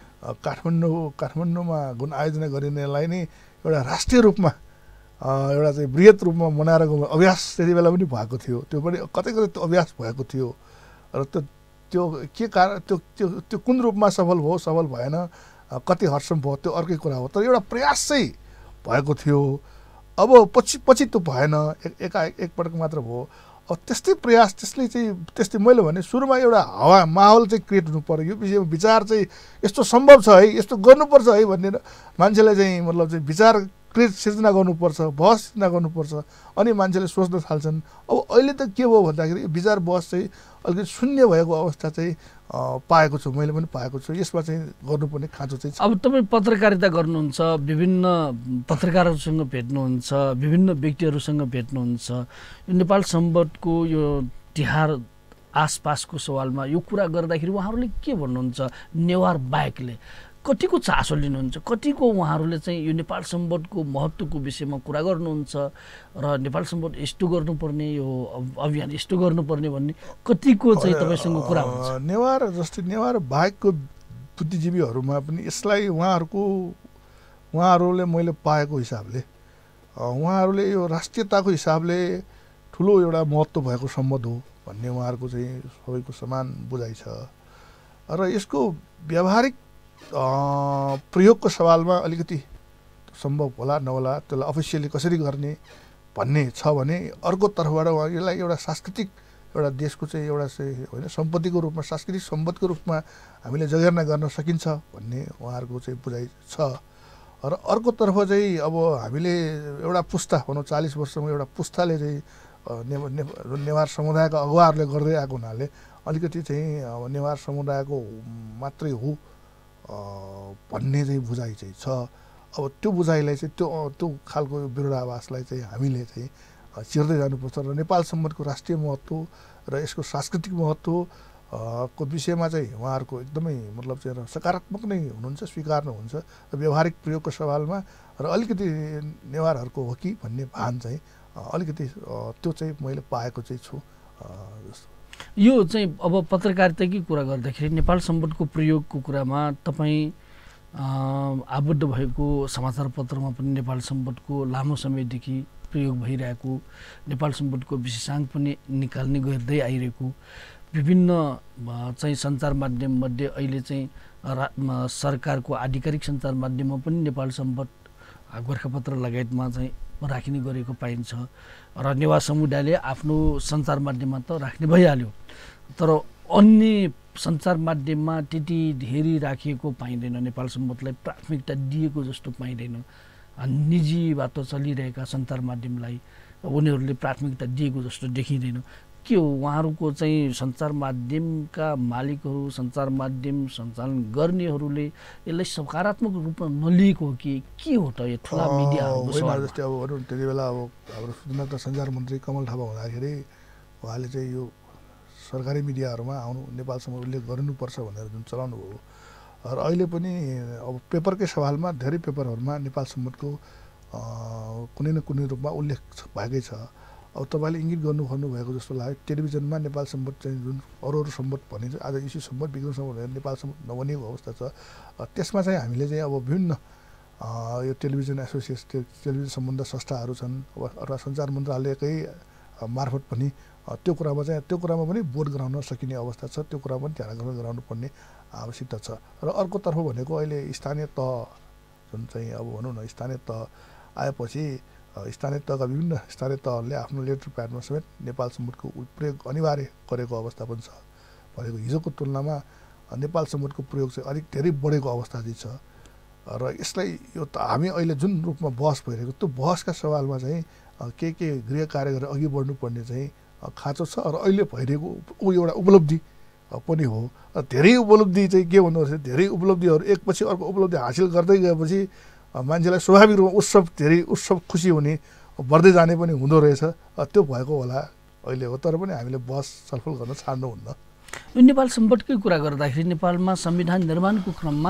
काठमाडौँमा आयोजना गरिनेलाई नै एउटा राष्ट्रिय रूपमा एउटा चाहिँ बृहत रूपमा मनाएर अभ्यास त्यति बेला पनि भएको थियो। त्यो पनि कतै कतै त्यो अभ्यास भएको थियो र त्यो के कारण त्यो कुन रूपमा सफल भयो, सफल भएन, कति हदसम्म भयो त्यो अर्कै कुरा हो। तर एउटा प्रयास चाहिँ भएको थियो। अब पछि त्यो भएन, एकपटक मात्र भयो। अब त्यस्तै प्रयास त्यस्तै मैले भने सुरुमा एउटा माहौल चाहिँ क्रिएट हुनु पर्यो, यो विषयमा विचार चाहिँ यस्तो सम्भव छ है, यस्तो गर्नुपर्छ है भनेर मान्छेलाई चाहिँ मतलब चाहिँ विचार सिर्जना गर्नुपर्छ, बहस सिर्जना गर्नुपर्छ, अनि मान्छेले सोच्न थाल्छन्। अब अहिले त के भयो भन्दाखेरि विचार बहस चाहिँ अलिकति शून्य भएको अवस्था चाहिँ पाएको छु, मैले पनि पाएको छु। यसमा चाहिँ गर्नुपर्ने खाँचो चाहिँ छ। अब तपाईँ पत्रकारिता गर्नुहुन्छ, विभिन्न पत्रकारहरूसँग भेट्नुहुन्छ, विभिन्न व्यक्तिहरूसँग भेट्नुहुन्छ, यो नेपाल सम्बन्धको यो तिहार आसपासको सवालमा यो कुरा गर्दाखेरि उहाँहरूले के भन्नुहुन्छ? नेवार बाहेकले कतिको चासो लिनुहुन्छ, कतिको उहाँहरूले चाहिँ यो नेपाल सम्बन्धको महत्त्वको विषयमा कुरा गर्नुहुन्छ र नेपाल सम्बन्ध यस्तो गर्नुपर्ने, यो अभियान यस्तो गर्नुपर्ने भन्ने कतिको चाहिँ तपाईँसँग कुरा हुन्छ? नेवार बाहेकको बुद्धिजीवीहरूमा पनि यसलाई उहाँहरूले मैले पाएको हिसाबले उहाँहरूले यो राष्ट्रियताको हिसाबले ठुलो एउटा महत्त्व भएको सम्बन्ध हो भन्ने उहाँहरूको चाहिँ सबैको समान बुझाइ छ। र यसको व्यावहारिक प्रयोगको सवालमा अलिकति सम्भव होला नहोला, त्यसलाई अफिसियली कसरी गर्ने भन्ने छ भने अर्को तर्फबाट यसलाई एउटा सांस्कृतिक एउटा देशको चाहिँ एउटा चाहिँ होइन सम्पत्तिको रूपमा, सांस्कृतिक सम्पदको रूपमा हामीले जगेर्ना गर्न सकिन्छ भन्ने उहाँहरूको चाहिँ बुझाइ छ। र अर्कोतर्फ चाहिँ अब हामीले एउटा पुस्ता भनौँ 40 वर्षमा एउटा पुस्ताले चाहिँ नेवार समुदायका अगुवाहरूले गर्दै आएको हुनाले अलिकति चाहिँ अब नेवार समुदायको मात्रै हो भन्ने चाहिँ बुझाइ चाहिँ छ। अब त्यो बुझाइलाई चाहिँ त्यो खालको विरोधाभासलाई चाहिँ हामीले चाहिँ चिर्दै जानुपर्छ र नेपाल सम्बन्धको राष्ट्रिय महत्त्व र यसको सांस्कृतिक महत्त्व को विषयमा चाहिँ उहाँहरूको एकदमै मतलब चाहिँ सकारात्मक नै हुनुहुन्छ, स्वीकार्नुहुन्छ र व्यावहारिक प्रयोगको सवालमा र अलिकति नेवारहरूको हो कि भन्ने भान चाहिँ अलिकति त्यो चाहिँ मैले पाएको चाहिँ छु। यो चाहिँ अब पत्रकारिताकै कुरा गर्दाखेरि नेपाल सम्बन्धको प्रयोगको कुरामा तपाईँ आबद्ध भएको समाचारपत्रमा पनि नेपाल सम्बन्धको लामो समयदेखि प्रयोग भइरहेको, नेपाल सम्बन्धको विशेषाङ्क पनि निकाल्ने गर्दै आइरहेको, विभिन्न चाहिँ सञ्चार माध्यममध्ये अहिले चाहिँ सरकारको आधिकारिक सञ्चार माध्यममा पनि नेपाल सम्बन्ध गोर्खापत्र लगायतमा चाहिँ राखिने गरेको पाइन्छ र नेवा समुदायले आफ्नो सञ्चार माध्यममा त राख्ने भइहाल्यो, तर अन्य सञ्चार माध्यममा त्यति धेरै राखिएको पाइँदैन, नेपाल सम्बन्धलाई प्राथमिकता दिएको जस्तो पाइँदैन। निजीबाट चलिरहेका सञ्चार माध्यमलाई उनीहरूले प्राथमिकता दिएको जस्तो देखिँदैन। के हो उहाँहरूको चाहिँ सञ्चार माध्यमका मालिकहरू, सञ्चार माध्यम सञ्चालन गर्नेहरूले यसलाई सकारात्मक रूपमा नलिएको हो कि के हो त यो ठुला मिडियाहरूको सवाल? जस्तै अब भनौँ त्यति बेला अब हाम्रो सूचना तथा सञ्चार मन्त्री कमल थापा हुँदाखेरि उहाँले चाहिँ यो सरकारी मिडियाहरूमा आउनु नेपालसँग उल्लेख गर्नुपर्छ भनेर जुन चलाउनु भयो, र अहिले पनि अब पेपरकै सवालमा धेरै पेपरहरूमा नेपाल सम्बन्धको कुनै न कुनै रूपमा उल्लेख भएकै छ। अब तपाईँले इङ्गित गर्नु भएको जस्तो लाग्यो, टेलिभिजनमा नेपाल सम्बन्ध चाहिँ जुन अरू सम्बन्ध भनिन्छ, आज इस्यु सम्बन्ध विक्रम सम्बन्ध भनेर नेपाल सम्बन्ध नबनिएको अवस्था छ। त्यसमा चाहिँ हामीले चाहिँ अब विभिन्न यो टेलिभिजन एसोसिएसन, टेलिभिजन सम्बन्ध संस्थाहरू छन् अथवा सञ्चार मन्त्रालयकै मार्फत पनि त्यो कुरामा पनि बोध गराउन सकिने अवस्था छ, त्यो कुरा पनि ध्यान गराउनु पर्ने आवश्यकता छ। र अर्कोतर्फ भनेको अहिले स्थानीय तह जुन चाहिँ अब भनौँ न स्थानीय तह आएपछि स्थानीय तहका विभिन्न स्थानीय तहहरूले आफ्नो लेटर प्याडमा समेत नेपाल सम्बन्धको प्रयोग अनिवार्य गरेको अवस्था पनि छ। भनेको हिजोको तुलनामा नेपाल सम्बन्धको प्रयोग चाहिँ अलिक धेरै बढेको अवस्था चाहिँ छ। र यसलाई यो त हामी अहिले जुन रूपमा बहस भइरहेको त्यो बहसका सवालमा चाहिँ के गृह कार्य गरेर अघि बढ्नुपर्ने चाहिँ खाँचो छ। र अहिले भइरहेको एउटा उपलब्धि पनि हो। धेरै उपलब्धि चाहिँ के भन्नुपर्छ, धेरै उपलब्धिहरू एकपछि अर्को उपलब्धि हासिल गर्दै गएपछि मान्छेलाई स्वाभाविक रूपमा धेरै उत्सव खुसी हुने बढ्दै जाने पनि हुँदो रहेछ। त्यो भएको होला अहिले हो, तर पनि हामीले बहस छलफल गर्न छाड्नुहुन्न। यो नेपाल सम्बन्धकै कुरा गर्दाखेरि नेपालमा संविधान निर्माणको क्रममा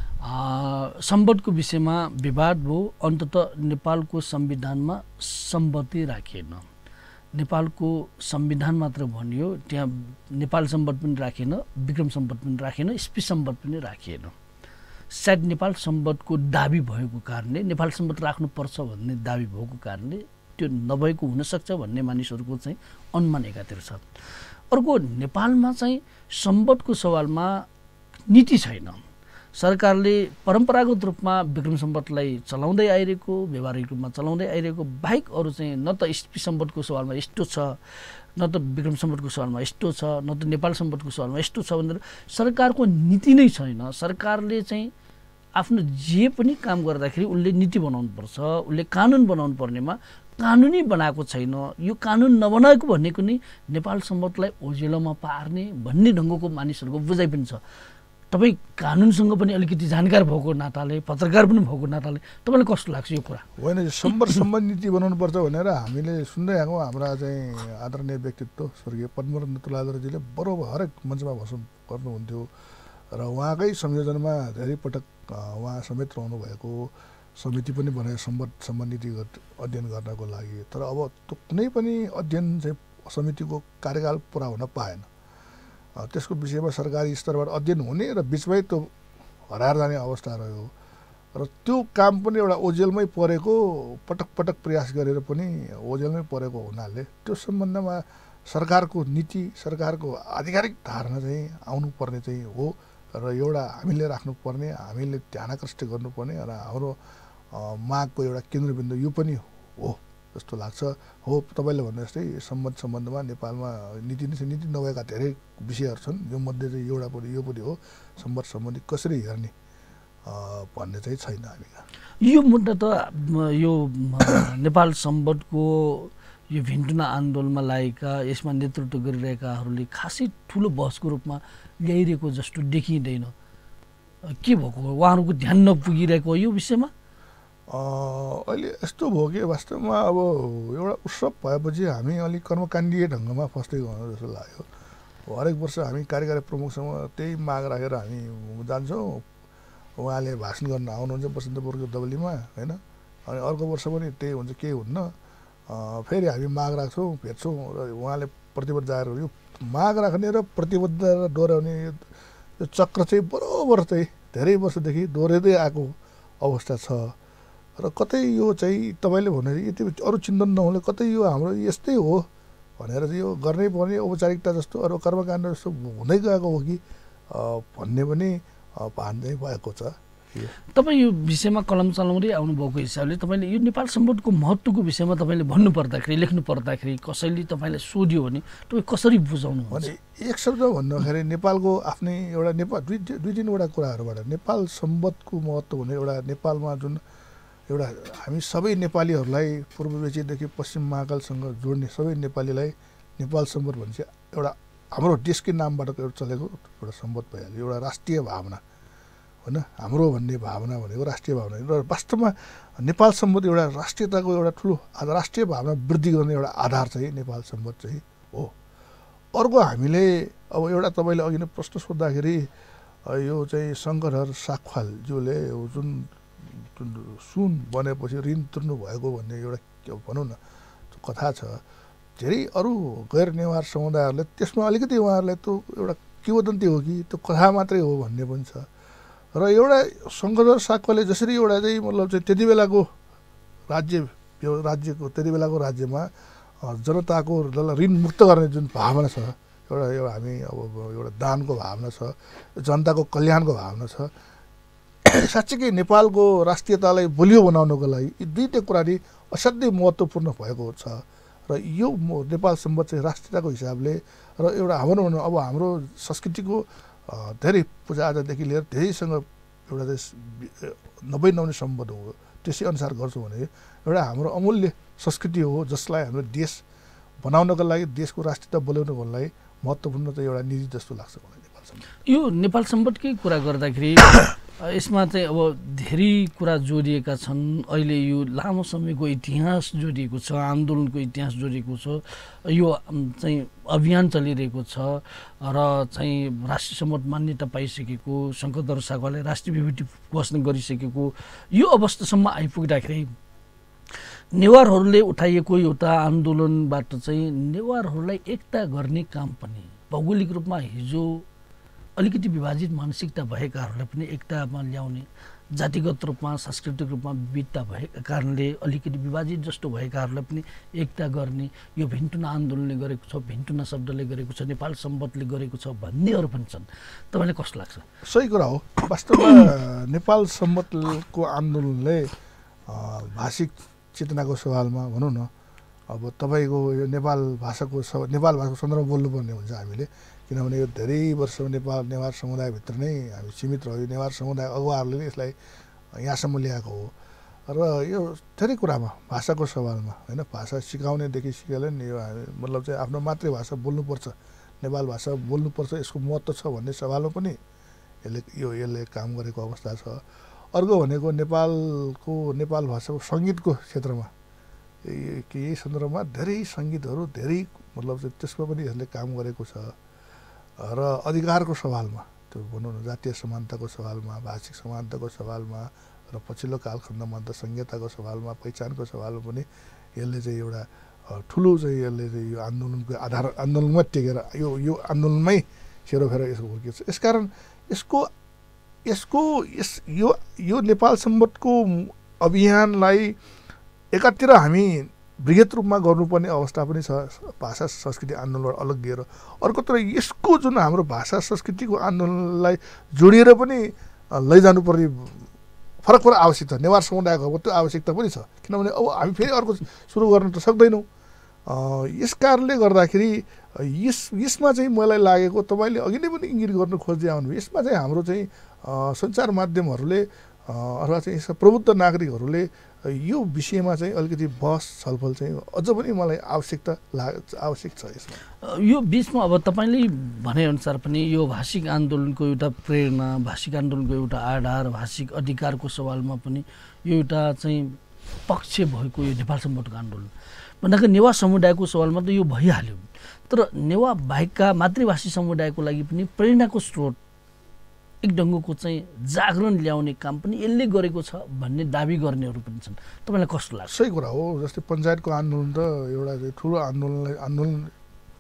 सम्बन्धको विषयमा विवाद भयो। अन्ततः नेपालको संविधानमा सम्बन्धै राखिएन, नेपालको संविधान मात्र भनियो, त्यहाँ नेपाल सम्बन्ध पनि राखिएन, विक्रम सम्बन्ध पनि राखिएन, स्पी सम्बन्ध पनि राखिएन। सायद नेपाल सम्बन्धको दाबी भएको कारणले, नेपाल सम्बन्ध राख्नुपर्छ भन्ने दाबी भएको कारणले त्यो नभएको हुनसक्छ भन्ने मानिसहरूको चाहिँ अनुमान एकातिर छ। अर्को, नेपालमा चाहिँ सम्बन्धको सवालमा नीति छैन। सरकारले परम्परागत रूपमा विक्रम सम्बन्धलाई चलाउँदै आइरहेको, व्यवहारिक रूपमा चलाउँदै आइरहेको बाहेक अरू चाहिँ न त स्पी सम्बन्धको सवालमा यस्तो छ, न त विक्रम सम्बन्धको सवालमा यस्तो छ, न त नेपाल सम्बन्धको सवालमा यस्तो छ भनेर सरकारको नीति नै छैन। सरकारले चाहिँ आफ्नो जे पनि काम गर्दाखेरि उसले नीति बनाउनुपर्छ, उसले कानुन बनाउनु पर्नेमा कानुनै बनाएको छैन। यो कानुन नबनाएको भनेको नै नेपाल सम्बन्धलाई ओझेलोमा पार्ने भन्ने ढङ्गको मानिसहरूको बुझाइ पनि छ। तपाईँ कानुनसँग पनि अलिकति जानकार भएको नाताले, पत्रकार पनि भएको नाताले तपाईँलाई कस्तो लाग्छ यो कुरा? होइन, सम्बन्ध नीति बनाउनुपर्छ भनेर हामीले सुन्दै आएको हाम्रा चाहिँ आदरणीय व्यक्तित्व स्वर्गीय पद्मरत्न तुलाधरजीले बरोबर हरेक मञ्चमा भाषण गर्नुहुन्थ्यो र उहाँकै संयोजनमा धेरै पटक उहाँ समेत रहनु भएको समिति पनि बनायो सम्बन्ध नीति अध्ययन गर्नको लागि। तर अब त्यो कुनै पनि अध्ययन चाहिँ समितिको कार्यकाल पुरा हुन पाएन। त्यसको विषयमा सरकारी स्तरबाट अध्ययन हुने र बिचमै त्यो हराएर जाने अवस्था रह्यो। र त्यो काम पनि एउटा ओझेलमै परेको, पटक पटक प्रयास गरेर पनि ओझेलमै परेको हुनाले त्यो सम्बन्धमा सरकारको नीति, सरकारको आधिकारिक धारणा चाहिँ आउनुपर्ने चाहिँ हो। र एउटा हामीले राख्नुपर्ने, हामीले ध्यानाकर्षित गर्नुपर्ने र हाम्रो मागको एउटा केन्द्रबिन्दु यो पनि हो जस्तो लाग्छ। हो, तपाईँले भने जस्तै सम्बन्धमा नेपालमा नीति नै छ, नीति नभएका धेरै विषयहरू छन्। यो मध्ये चाहिँ एउटा पनि यो पनि हो, सम्बन्धी कसरी हेर्ने भन्ने चाहिँ छैन हामी कहाँ। यो मुद्दा त यो नेपाल सम्बन्धको यो भिन्टुना आन्दोलनमा लागेका, यसमा नेतृत्व गरिरहेकाहरूले खासै ठुलो बहसको रूपमा ल्याइरहेको जस्तो देखिँदैन। के भएको, उहाँहरूको ध्यान नपुगिरहेको यो विषयमा? अहिले यस्तो भयो कि वास्तवमा अब एउटा उत्सव भएपछि हामी अलिक कर्मकाण्डीय ढङ्गमा फस्दै गयौँ जस्तो लाग्यो। हरेक वर्ष हामी कार्यकारी प्रमुखसँग त्यही माग राखेर हामी जान्छौँ, उहाँले भाषण गर्न आउनुहुन्छ बसन्तपुरको दबलीमा, होइन, अनि अर्को वर्ष पनि त्यही हुन्छ, केही हुन्न। फेरि हामी माग राख्छौँ, भेट्छौँ र उहाँले प्रतिबद्ध जाहेर गर्यो माग राख्ने र प्रतिबद्ध डोर्याउने यो चक्र चाहिँ बरोबर चाहिँ धेरै वर्षदेखि दोहोऱ्याउँदै आएको अवस्था छ र कतै यो चाहिँ तपाईँले भने यति अरू चिन्तन नहुने कतै यो हाम्रो यस्तै हो भनेर चाहिँ यो गर्नै पर्ने औपचारिकता जस्तो अरू कर्मकाण्ड जस्तो हुँदै गएको हो कि भन्ने पनि भान चाहिँ भएको छ। तपाईँ यो विषयमा कलम चलाउँदै आउनुभएको हिसाबले तपाईँले यो नेपाल सम्बन्धको महत्त्वको विषयमा तपाईँले भन्नु पर्दाखेरि लेख्नु पर्दाखेरि कसैले तपाईँलाई सोध्यो भने तपाईँ कसरी बुझाउनु भने एक शब्द भन्दाखेरि नेपालको आफ्नै एउटा नेपाल दुई तिनवटा कुराहरूबाट नेपाल सम्बन्धको महत्त्व भने एउटा नेपालमा जुन एउटा हामी सबै नेपालीहरूलाई पूर्व मेचीदेखि पश्चिम महाकालसँग जोड्ने सबै नेपालीलाई नेपाल सम्बन्ध भने चाहिँ एउटा हाम्रो देशकै नामबाट एउटा चलेको एउटा सम्बन्ध भइहाल्यो एउटा राष्ट्रिय भावना होइन हाम्रो भन्ने भावना भनेको राष्ट्रिय भावना र वास्तवमा नेपाल सम्बन्ध एउटा राष्ट्रियताको एउटा ठुलो राष्ट्रिय भावना वृद्धि गर्ने एउटा आधार चाहिँ नेपाल सम्बन्ध चाहिँ हो। अर्को हामीले अब एउटा तपाईँले अघि नै प्रश्न सोद्धाखेरि यो चाहिँ शङ्करहर साखवालज्यूले जुन सुन बनेपछि ऋण तिर्नु भएको भन्ने एउटा भनौँ न कथा छ। धेरै अरू गैर नेवार समुदायहरूले त्यसमा अलिकति उहाँहरूलाई त्यो एउटा किंवदन्ती हो कि त्यो कथा मात्रै हो भन्ने पनि छ र एउटा शङ्करहर साखवाले जसरी एउटा चाहिँ मतलब चाहिँ त्यति बेलाको राज्यको त्यति बेलाको राज्यमा जनताको ऋण मुक्त गर्ने जुन भावना छ एउटा हामी अब एउटा दानको भावना छ जनताको कल्याणको भावना छ साँच्चीकै नेपालको राष्ट्रियतालाई बलियो बनाउनको लागि यी दुईटै कुरा नि असाध्यै महत्त्वपूर्ण भएको छ र यो नेपाल सम्बन्ध चाहिँ राष्ट्रियताको हिसाबले र एउटा हाम्रो अब हाम्रो संस्कृतिको धेरै पूजाआजादेखि लिएर धेरैसँग एउटा चाहिँ नभइ सम्बन्ध हो त्यसै अनुसार गर्छौँ भने एउटा हाम्रो अमूल्य संस्कृति हो जसलाई हाम्रो देश बनाउनको लागि देशको राष्ट्रियता बोलाउनको लागि महत्त्वपूर्ण चाहिँ एउटा निधि जस्तो लाग्छ मलाई नेपाल सम्बन्ध। यो नेपाल सम्बन्धकै कुरा गर्दाखेरि यसमा चाहिँ अब धेरै कुरा जोडिएका छन्। अहिले यो लामो समयको इतिहास जोडिएको छ आन्दोलनको इतिहास जोडिएको छ यो चाहिँ अभियान चलिरहेको छ र चाहिँ राष्ट्रिय सम्बन्ध मान्यता पाइसकेको शङ्करहर साखवाले राष्ट्रिय विभूति घोषणा गरिसकेको यो अवस्थासम्म आइपुग्दाखेरि नेवारहरूले उठाइएको एउटा आन्दोलनबाट चाहिँ नेवारहरूलाई एकता गर्ने काम पनि भौगोलिक रूपमा हिजो अलिकति विभाजित मानसिकता भएकाहरूलाई पनि एकतामा ल्याउने जातिगत रूपमा सांस्कृतिक रूपमा विविधता भएका कारणले अलिकति विभाजित जस्तो भएकाहरूलाई पनि एकता गर्ने यो भिन्टुना आन्दोलनले गरेको छ भिन्टुना शब्दले गरेको छ नेपाल सम्बन्धले गरेको छ भन्नेहरू पनि छन्। तपाईँलाई कस्तो लाग्छ? सही कुरा हो। वास्तवमा नेपाल सम्बन्धको आन्दोलनले भाषिक चेतनाको सवालमा भनौँ न अब तपाईँको यो नेपाल भाषाको सन्दर्भमा बोल्नुपर्ने हुन्छ हामीले किनभने यो धेरै वर्ष नेवार समुदायभित्र नै हामी सीमित रह्यो। नेवार समुदाय अगुवाहरूले नै यसलाई यहाँसम्म ल्याएको हो र यो धेरै कुरामा भाषाको सवालमा होइन भाषा सिकाउनेदेखि सिकाउने नि यो मतलब चाहिँ आफ्नो मातृभाषा बोल्नुपर्छ नेपाल भाषा बोल्नुपर्छ यसको महत्त्व छ भन्ने सवालमा पनि यसले काम गरेको अवस्था छ। अर्को भनेको नेपाल भाषाको सङ्गीतको क्षेत्रमा यही सन्दर्भमा धेरै सङ्गीतहरू धेरै मतलब चाहिँ त्यसमा पनि यसले काम गरेको छ र अधिकारको सवालमा त्यो भनौँ न जातीय समानताको सवालमा भाषिक समानताको सवालमा र पछिल्लो कालखण्डमा त संहिताको सवालमा पहिचानको सवालमा पनि यसले चाहिँ एउटा ठुलो चाहिँ यसले चाहिँ यो आन्दोलनको आधार आन्दोलनमै टेकेर यो आन्दोलनमै सेरोफेर यसको हुर्किएको छ। यसकारण यो नेपाल सम्बन्धको अभियानलाई एकातिर हामी बृहत रूपमा गर्नुपर्ने अवस्था पनि छ भाषा संस्कृति आन्दोलनबाट अलग लिएर अर्कोतिर यसको जुन हाम्रो भाषा संस्कृतिको आन्दोलनलाई जोडिएर पनि लैजानुपर्ने फरक आवश्यकता नेवार समुदायको त्यो आवश्यकता पनि छ किनभने अब हामी फेरि अर्को सुरु गर्न त सक्दैनौँ। यस कारणले गर्दाखेरि यसमा चाहिँ मलाई लागेको तपाईँले अघि नै पनि इङ्गित गर्न खोज्दै आउनुभयो यसमा चाहिँ हाम्रो चाहिँ सञ्चार माध्यमहरूले अथवा चाहिँ प्रबुद्ध नागरिकहरूले यो विषयमा चाहिँ अलिकति बहस छलफल चाहिँ अझ पनि मलाई आवश्यक छ यसमा। यो बिचमा अब तपाईँले भनेअनुसार पनि यो भाषिक आन्दोलनको एउटा प्रेरणा भाषिक आन्दोलनको एउटा आधार भाषिक अधिकारको सवालमा पनि यो एउटा चाहिँ पक्ष भएको यो नेपाल सम्बन्धको आन्दोलन भन्दाखेरि नेवा समुदायको सवालमा त यो भइहाल्यो तर नेवा बाहेकका मातृभाषी समुदायको लागि पनि प्रेरणाको स्रोत एक ढङ्गको चाहिँ जागरण ल्याउने काम पनि यसले गरेको छ भन्ने दाबी गर्नेहरू पनि छन्। तपाईँलाई कस्तो लाग्छ? सही कुरा हो। जस्तै पञ्चायतको आन्दोलन त एउटा ठुलो आन्दोलन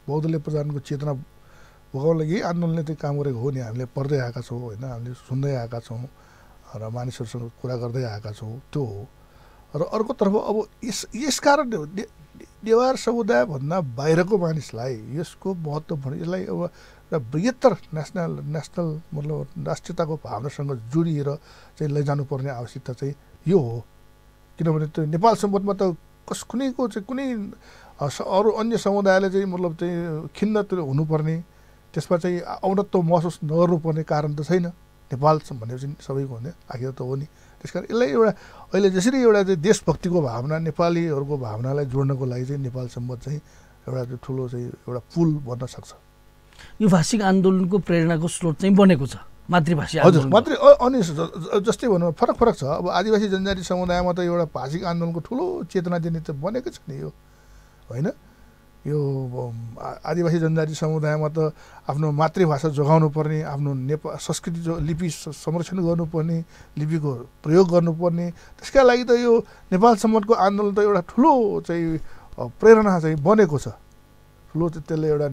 बहुदलीय प्रजातन्त्रको चेतना भोगाउन लागि आन्दोलनले चाहिँ काम गरेको हो नि। हामीले पढ्दै आएका छौँ होइन, हामीले सुन्दै आएका छौँ र मानिसहरूसँग कुरा गर्दै आएका छौँ, त्यो हो। र अर्कोतर्फ अब यस कारण नेवार समुदायभन्दा बाहिरको मानिसलाई यसको महत्त्वपूर्ण, यसलाई अब एउटा बृहत्तर नेसनल मतलब राष्ट्रियताको भावनासँग जोडिएर चाहिँ लैजानुपर्ने आवश्यकता चाहिँ यो हो। किनभने त्यो नेपाल सम्बन्धमा त कुनैको चाहिँ कुनै अरू अन्य समुदायले चाहिँ मतलब चाहिँ खिन्न हुनुपर्ने, त्यसमा चाहिँ औनत्व महसुस नगर्नुपर्ने कारण त छैन। नेपाल भनेपछि सबैको हुने आखिर त हो नि। त्यस कारण यसलाई एउटा अहिले जसरी एउटा चाहिँ देशभक्तिको भावना, नेपालीहरूको भावनालाई जोड्नको लागि चाहिँ नेपाल सम्बन्ध चाहिँ एउटा ठुलो चाहिँ एउटा पुल बन्न सक्छ। यो भाषिक आन्दोलनको प्रेरणाको स्रोत चाहिँ बनेको छ मातृभाषी हजुर। अनि जस्तै भनौँ फरक छ। अब आदिवासी जनजाति समुदायमा त एउटा भाषिक आन्दोलनको ठुलो चेतना दिने त बनेको छ नि यो होइन। यो आदिवासी जनजाति समुदायमा त आफ्नो मातृभाषा जोगाउनु पर्ने, आफ्नो नेपाल संस्कृति लिपि संरक्षण गर्नुपर्ने, लिपिको प्रयोग गर्नुपर्ने, त्यसका लागि त यो नेपाल सम्बन्धको आन्दोलन त एउटा ठुलो चाहिँ प्रेरणा चाहिँ बनेको छ। ठुलो त्यसले एउटा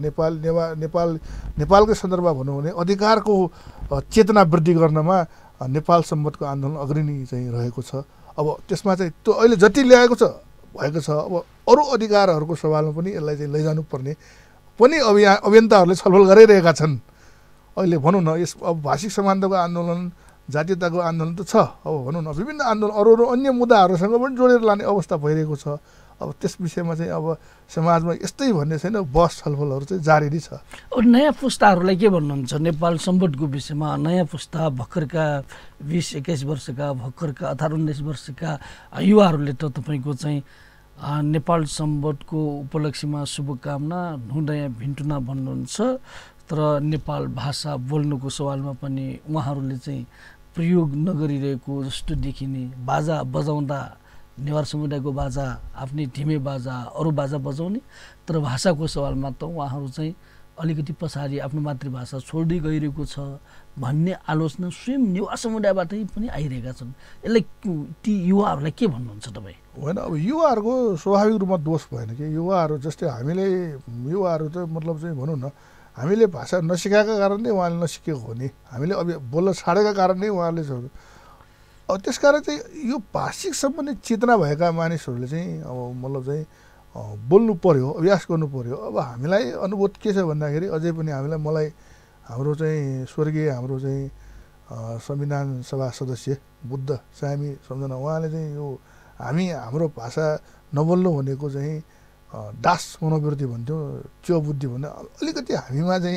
नेपालकै सन्दर्भमा भनौँ भने अधिकारको चेतना वृद्धि गर्नमा नेपाल सम्बन्धको आन्दोलन अग्रणी चाहिँ रहेको छ। अब त्यसमा चाहिँ त्यो अहिले जति ल्याएको छ भएको छ, अब अरू अधिकारहरूको सवालमा पनि यसलाई चाहिँ लैजानु पर्ने पनि अभियन्ताहरूले छलफल गरिरहेका छन्। अहिले भनौँ न यस अब भाषिक समानताको आन्दोलन, जातीयताको आन्दोलन त छ। अब भनौँ न विभिन्न आन्दोलन अरू अन्य मुद्दाहरूसँग पनि जोडेर लाने अवस्था भइरहेको छ। अब त्यस विषयमा चाहिँ अब समाजमा यस्तै भन्ने छैन, बहस छलफलहरू चाहिँ जारी नै छ। अब नयाँ पुस्ताहरूलाई के भन्नुहुन्छ नेपाल सम्बन्धको विषयमा? नयाँ पुस्ता भर्खरका 20-21 वर्षका, भर्खरका 18-19 वर्षका युवाहरूले त तपाईँको चाहिँ नेपाल सम्बन्धको उपलक्ष्यमा शुभकामना ढुँडया भिन्टुना भन्नुहुन्छ, तर नेपाल भाषा बोल्नुको सवालमा पनि उहाँहरूले चाहिँ प्रयोग नगरिरहेको जस्तो देखिने। बाजा बजाउँदा नेवार समुदायको बाजा, आफ्नै ढिमे बाजा, अरू बाजा बजाउने, तर भाषाको सवालमा त उहाँहरू चाहिँ अलिकति पछाडि आफ्नो मातृभाषा छोड्दै गइरहेको छ भन्ने आलोचना स्वयं नेवार समुदायबाटै पनि आइरहेका छन्। यसलाई ती युवाहरूलाई के भन्नुहुन्छ तपाईँ? होइन, अब युवाहरूको स्वाभाविक रूपमा दोष भएन कि। युवाहरू जस्तै युवाहरू त मतलब चाहिँ भनौँ न हामीले भाषा नसिकाएका कारण नै उहाँले नसिकेको हो नि, हामीले अब बोल्न छाडेका कारण नै उहाँले छोड्यो। अब त्यसकारण चाहिँ यो भाषिक सम्बन्धी चेतना भएका मानिसहरूले चाहिँ अब मतलब चाहिँ बोल्नु पर्यो, अभ्यास गर्नु पर्यो। अब हामीलाई अनुभूत के छ भन्दाखेरि अझै पनि मलाई हाम्रो चाहिँ स्वर्गीय हाम्रो चाहिँ संविधान सभा सदस्य बुद्ध सामी सम्झना उहाँले चाहिँ यो हाम्रो भाषा नबोल्नु भनेको चाहिँ दास मनोवृत्ति भन्थ्यो, च्यो बुद्धि भन्ने अलिकति हामीमा चाहिँ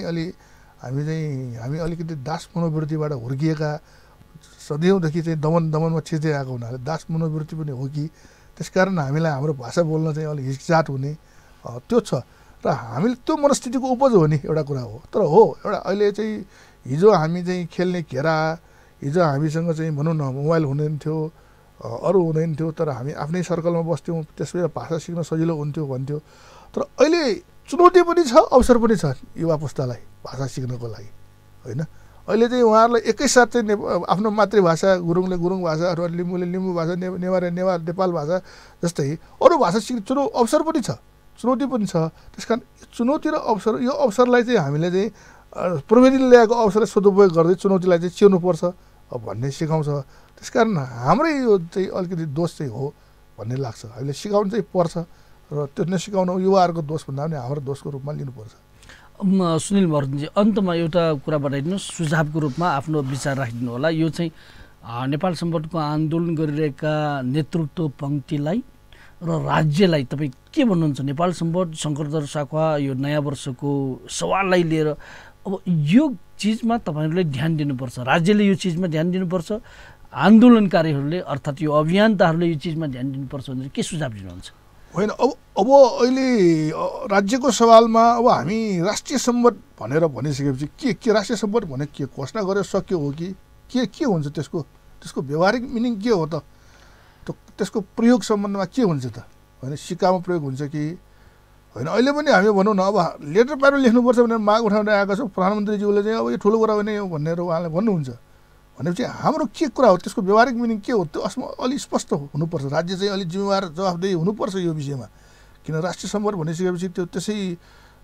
हामी अलिकति दास मनोवृत्तिबाट हुर्किएका, सदैवदेखि चाहिँ दमनमा छिर्दै आएको हुनाले दास मनोवृत्ति पनि हो कि त्यसकारण हामीलाई हाम्रो भाषा बोल्न चाहिँ अलिक हिचकिचाट हुने त्यो छ। र हामीले त्यो मनस्थितिको उपज हो नि एउटा कुरा हो। तर हो एउटा अहिले चाहिँ हिजो हामी चाहिँ खेल्ने घेरा, हिजो हामीसँग चाहिँ भनौँ न मोबाइल हुँदैन थियो, अरू हुँदैन थियो, तर हामी आफ्नै सर्कलमा बस्थ्यौँ, त्यसपछि भाषा सिक्न सजिलो हुन्थ्यो भन्थ्यो। तर अहिले चुनौती पनि छ, अवसर पनि छ युवा पुस्तालाई भाषा सिक्नको लागि होइन। अहिले चाहिँ उहाँहरूलाई एकैसाथ चाहिँ आफ्नो मातृभाषा गुरुङले गुरुङ भाषा अथवा लिम्बूले लिम्बू भाषा, नेवारले नेवार नेपाल भाषा जस्तै अरू भाषा सिक्ने अवसर पनि छ, चुनौती पनि छ। त्यस कारण चुनौती र अवसर, यो अवसरलाई चाहिँ हामीले चाहिँ प्रविधिले ल्याएको अवसरलाई सदुपयोग गर्दै चुनौतीलाई चाहिँ चिर्नुपर्छ भन्ने सिकाउँछ। त्यस कारण हाम्रै यो चाहिँ अलिकति दोष चाहिँ हो भन्ने लाग्छ। हामीले सिकाउनु चाहिँ पर्छ र त्यो नसिकाउनु युवाहरूको दोष भन्दा पनि हाम्रो दोषको रूपमा लिनुपर्छ। सुनिल महर्जनजी, अन्तमा एउटा कुरा बताइदिनुहोस्, सुझावको रूपमा आफ्नो विचार राखिदिनु होला। यो चाहिँ नेपाल सम्बन्धको आन्दोलन गरिरहेका नेतृत्व पङ्क्तिलाई र राज्यलाई तपाईँ के भन्नुहुन्छ? नेपाल सम्बन्ध शङ्करदर शाखा यो नयाँ वर्षको सवाललाई लिएर अब यो चिजमा तपाईँहरूले ध्यान दिनुपर्छ, राज्यले यो चिजमा ध्यान दिनुपर्छ, आन्दोलनकारीहरूले अर्थात् यो अभियन्ताहरूले यो चिजमा ध्यान दिनुपर्छ भनेर के सुझाव दिनुहुन्छ? होइन, अब अहिले राज्यको सवालमा अब हामी राष्ट्रिय सम्बन्ध भनेर भनिसकेपछि के राष्ट्रिय सम्बन्ध भने के घोषणा गरेर सक्यो हो कि के हुन्छ? त्यसको व्यवहारिक मिनिङ के हो त? त्यसको प्रयोग सम्बन्धमा के हुन्छ त? होइन, सिक्कामा प्रयोग हुन्छ कि होइन? अहिले पनि हामी भनौँ न अब लेटर प्याडमा लेख्नुपर्छ भनेर माग उठाउँदै आएका छौँ। प्रधानमन्त्रीज्यूले चाहिँ अब यो ठुलो कुरा होइन यो भनेर उहाँले भन्नुहुन्छ भनेपछि हाम्रो के कुरा हो, त्यसको व्यवहारिक मिनिङ के हो त्यो अलिक स्पष्ट हुनुपर्छ। राज्य चाहिँ अलिक जिम्मेवार जवाफदेही हुनुपर्छ यो विषयमा। किन राष्ट्रिय सम्बन्ध भनिसकेपछि त्यो त्यसै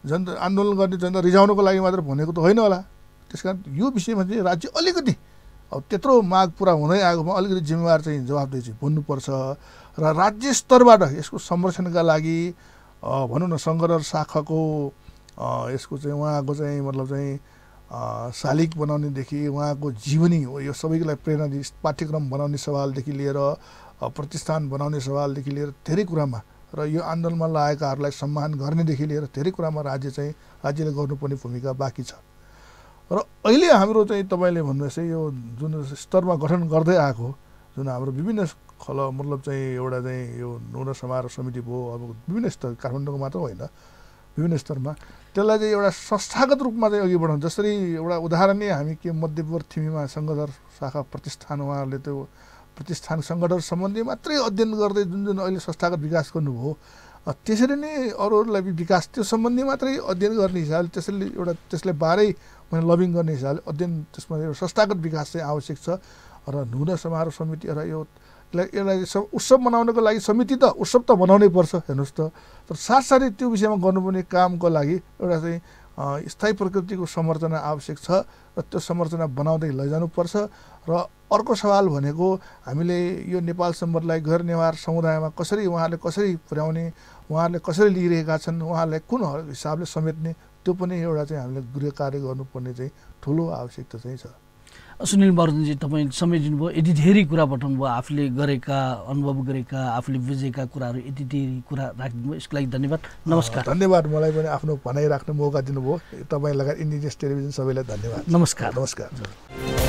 जनता आन्दोलन गर्ने जनता रिझाउनको लागि मात्र भनेको त होइन होला। त्यसकारण यो विषयमा चाहिँ राज्य अलिकति अब त्यत्रो माग पुरा हुँदै आएकोमा अलिकति जिम्मेवार चाहिँ जवाफदेही चाहिँ बन्नुपर्छ र राज्य स्तरबाट यसको संरक्षणका लागि भनौँ न सङ्घर्ष शाखाको यसको चाहिँ उहाँको चाहिँ मतलब चाहिँ शालिग बनाउनेदेखि उहाँको जीवनी यो सबैलाई प्रेरणा दिने पाठ्यक्रम बनाउने सवालदेखि लिएर प्रतिष्ठान बनाउने सवालदेखि लिएर धेरै कुरामा र यो आन्दोलनमा लागेकाहरूलाई सम्मान गर्नेदेखि लिएर धेरै कुरामा राज्यले गर्नुपर्ने भूमिका बाँकी छ। र अहिले हाम्रो चाहिँ तपाईँले भन्नुहोस् यो जुन स्तरमा गठन गर्दै आएको जुन हाम्रो विभिन्न मतलब चाहिँ एउटा चाहिँ यो नुन समारोह समिति भयो, अब विभिन्न स्तर काठमाडौँको मात्र होइन विभिन्न स्तरमा त्यसलाई चाहिँ एउटा संस्थागत रूपमा चाहिँ अघि बढाउनु। जसरी एउटा उदाहरण नै हामी के मध्यवर्ती थिमीमा सङ्घर्ष शाखा प्रतिष्ठान उहाँहरूले त्यो प्रतिष्ठान सङ्घर्ष सम्बन्धी मात्रै अध्ययन गर्दै जुन जुन अहिले संस्थागत विकास गर्नुभयो त्यसरी नै अरूहरूलाई विकास त्यो सम्बन्धी मात्रै अध्ययन गर्ने हिसाबले त्यसलाई बाह्रै महिना लबिङ गर्ने हिसाबले अध्ययन त्यसमा एउटा संस्थागत विकास चाहिँ आवश्यक छ। र नुन समारोह समिति र यसलाई उत्सव मनाउनको लागि समिति त उत्सव त बनाउनै पर्छ हेर्नुहोस् त। तर साथसाथै त्यो विषयमा गर्नुपर्ने कामको लागि एउटा चाहिँ स्थायी प्रकृतिको संरचना आवश्यक छ र त्यो संरचना बनाउँदै लैजानुपर्छ। र अर्को सवाल भनेको हामीले यो नेपाल सम्बन्धलाई गैर नेवार समुदायमा उहाँहरूले कसरी पुर्याउने, उहाँहरूले कसरी लिइरहेका छन्, उहाँहरूलाई कुन हिसाबले समेट्ने, त्यो पनि एउटा चाहिँ हामीले गृह कार्य गर्नुपर्ने चाहिँ ठुलो आवश्यकता चाहिँ छ। सुनिल महर्जनजी तपाईँ समय दिनुभयो, यति धेरै कुरा बताउनुभयो, आफूले गरेका अनुभव गरेका आफूले बुझेका कुराहरू यति धेरै कुरा राखिदिनुभयो, यसको लागि धन्यवाद। नमस्कार। धन्यवाद, मलाई पनि आफ्नो भनाइ राख्ने मौका दिनुभयो। तपाईँ लगायत इन्डियन टेलिभिजन सबैलाई धन्यवाद। नमस्कार। नमस्कार।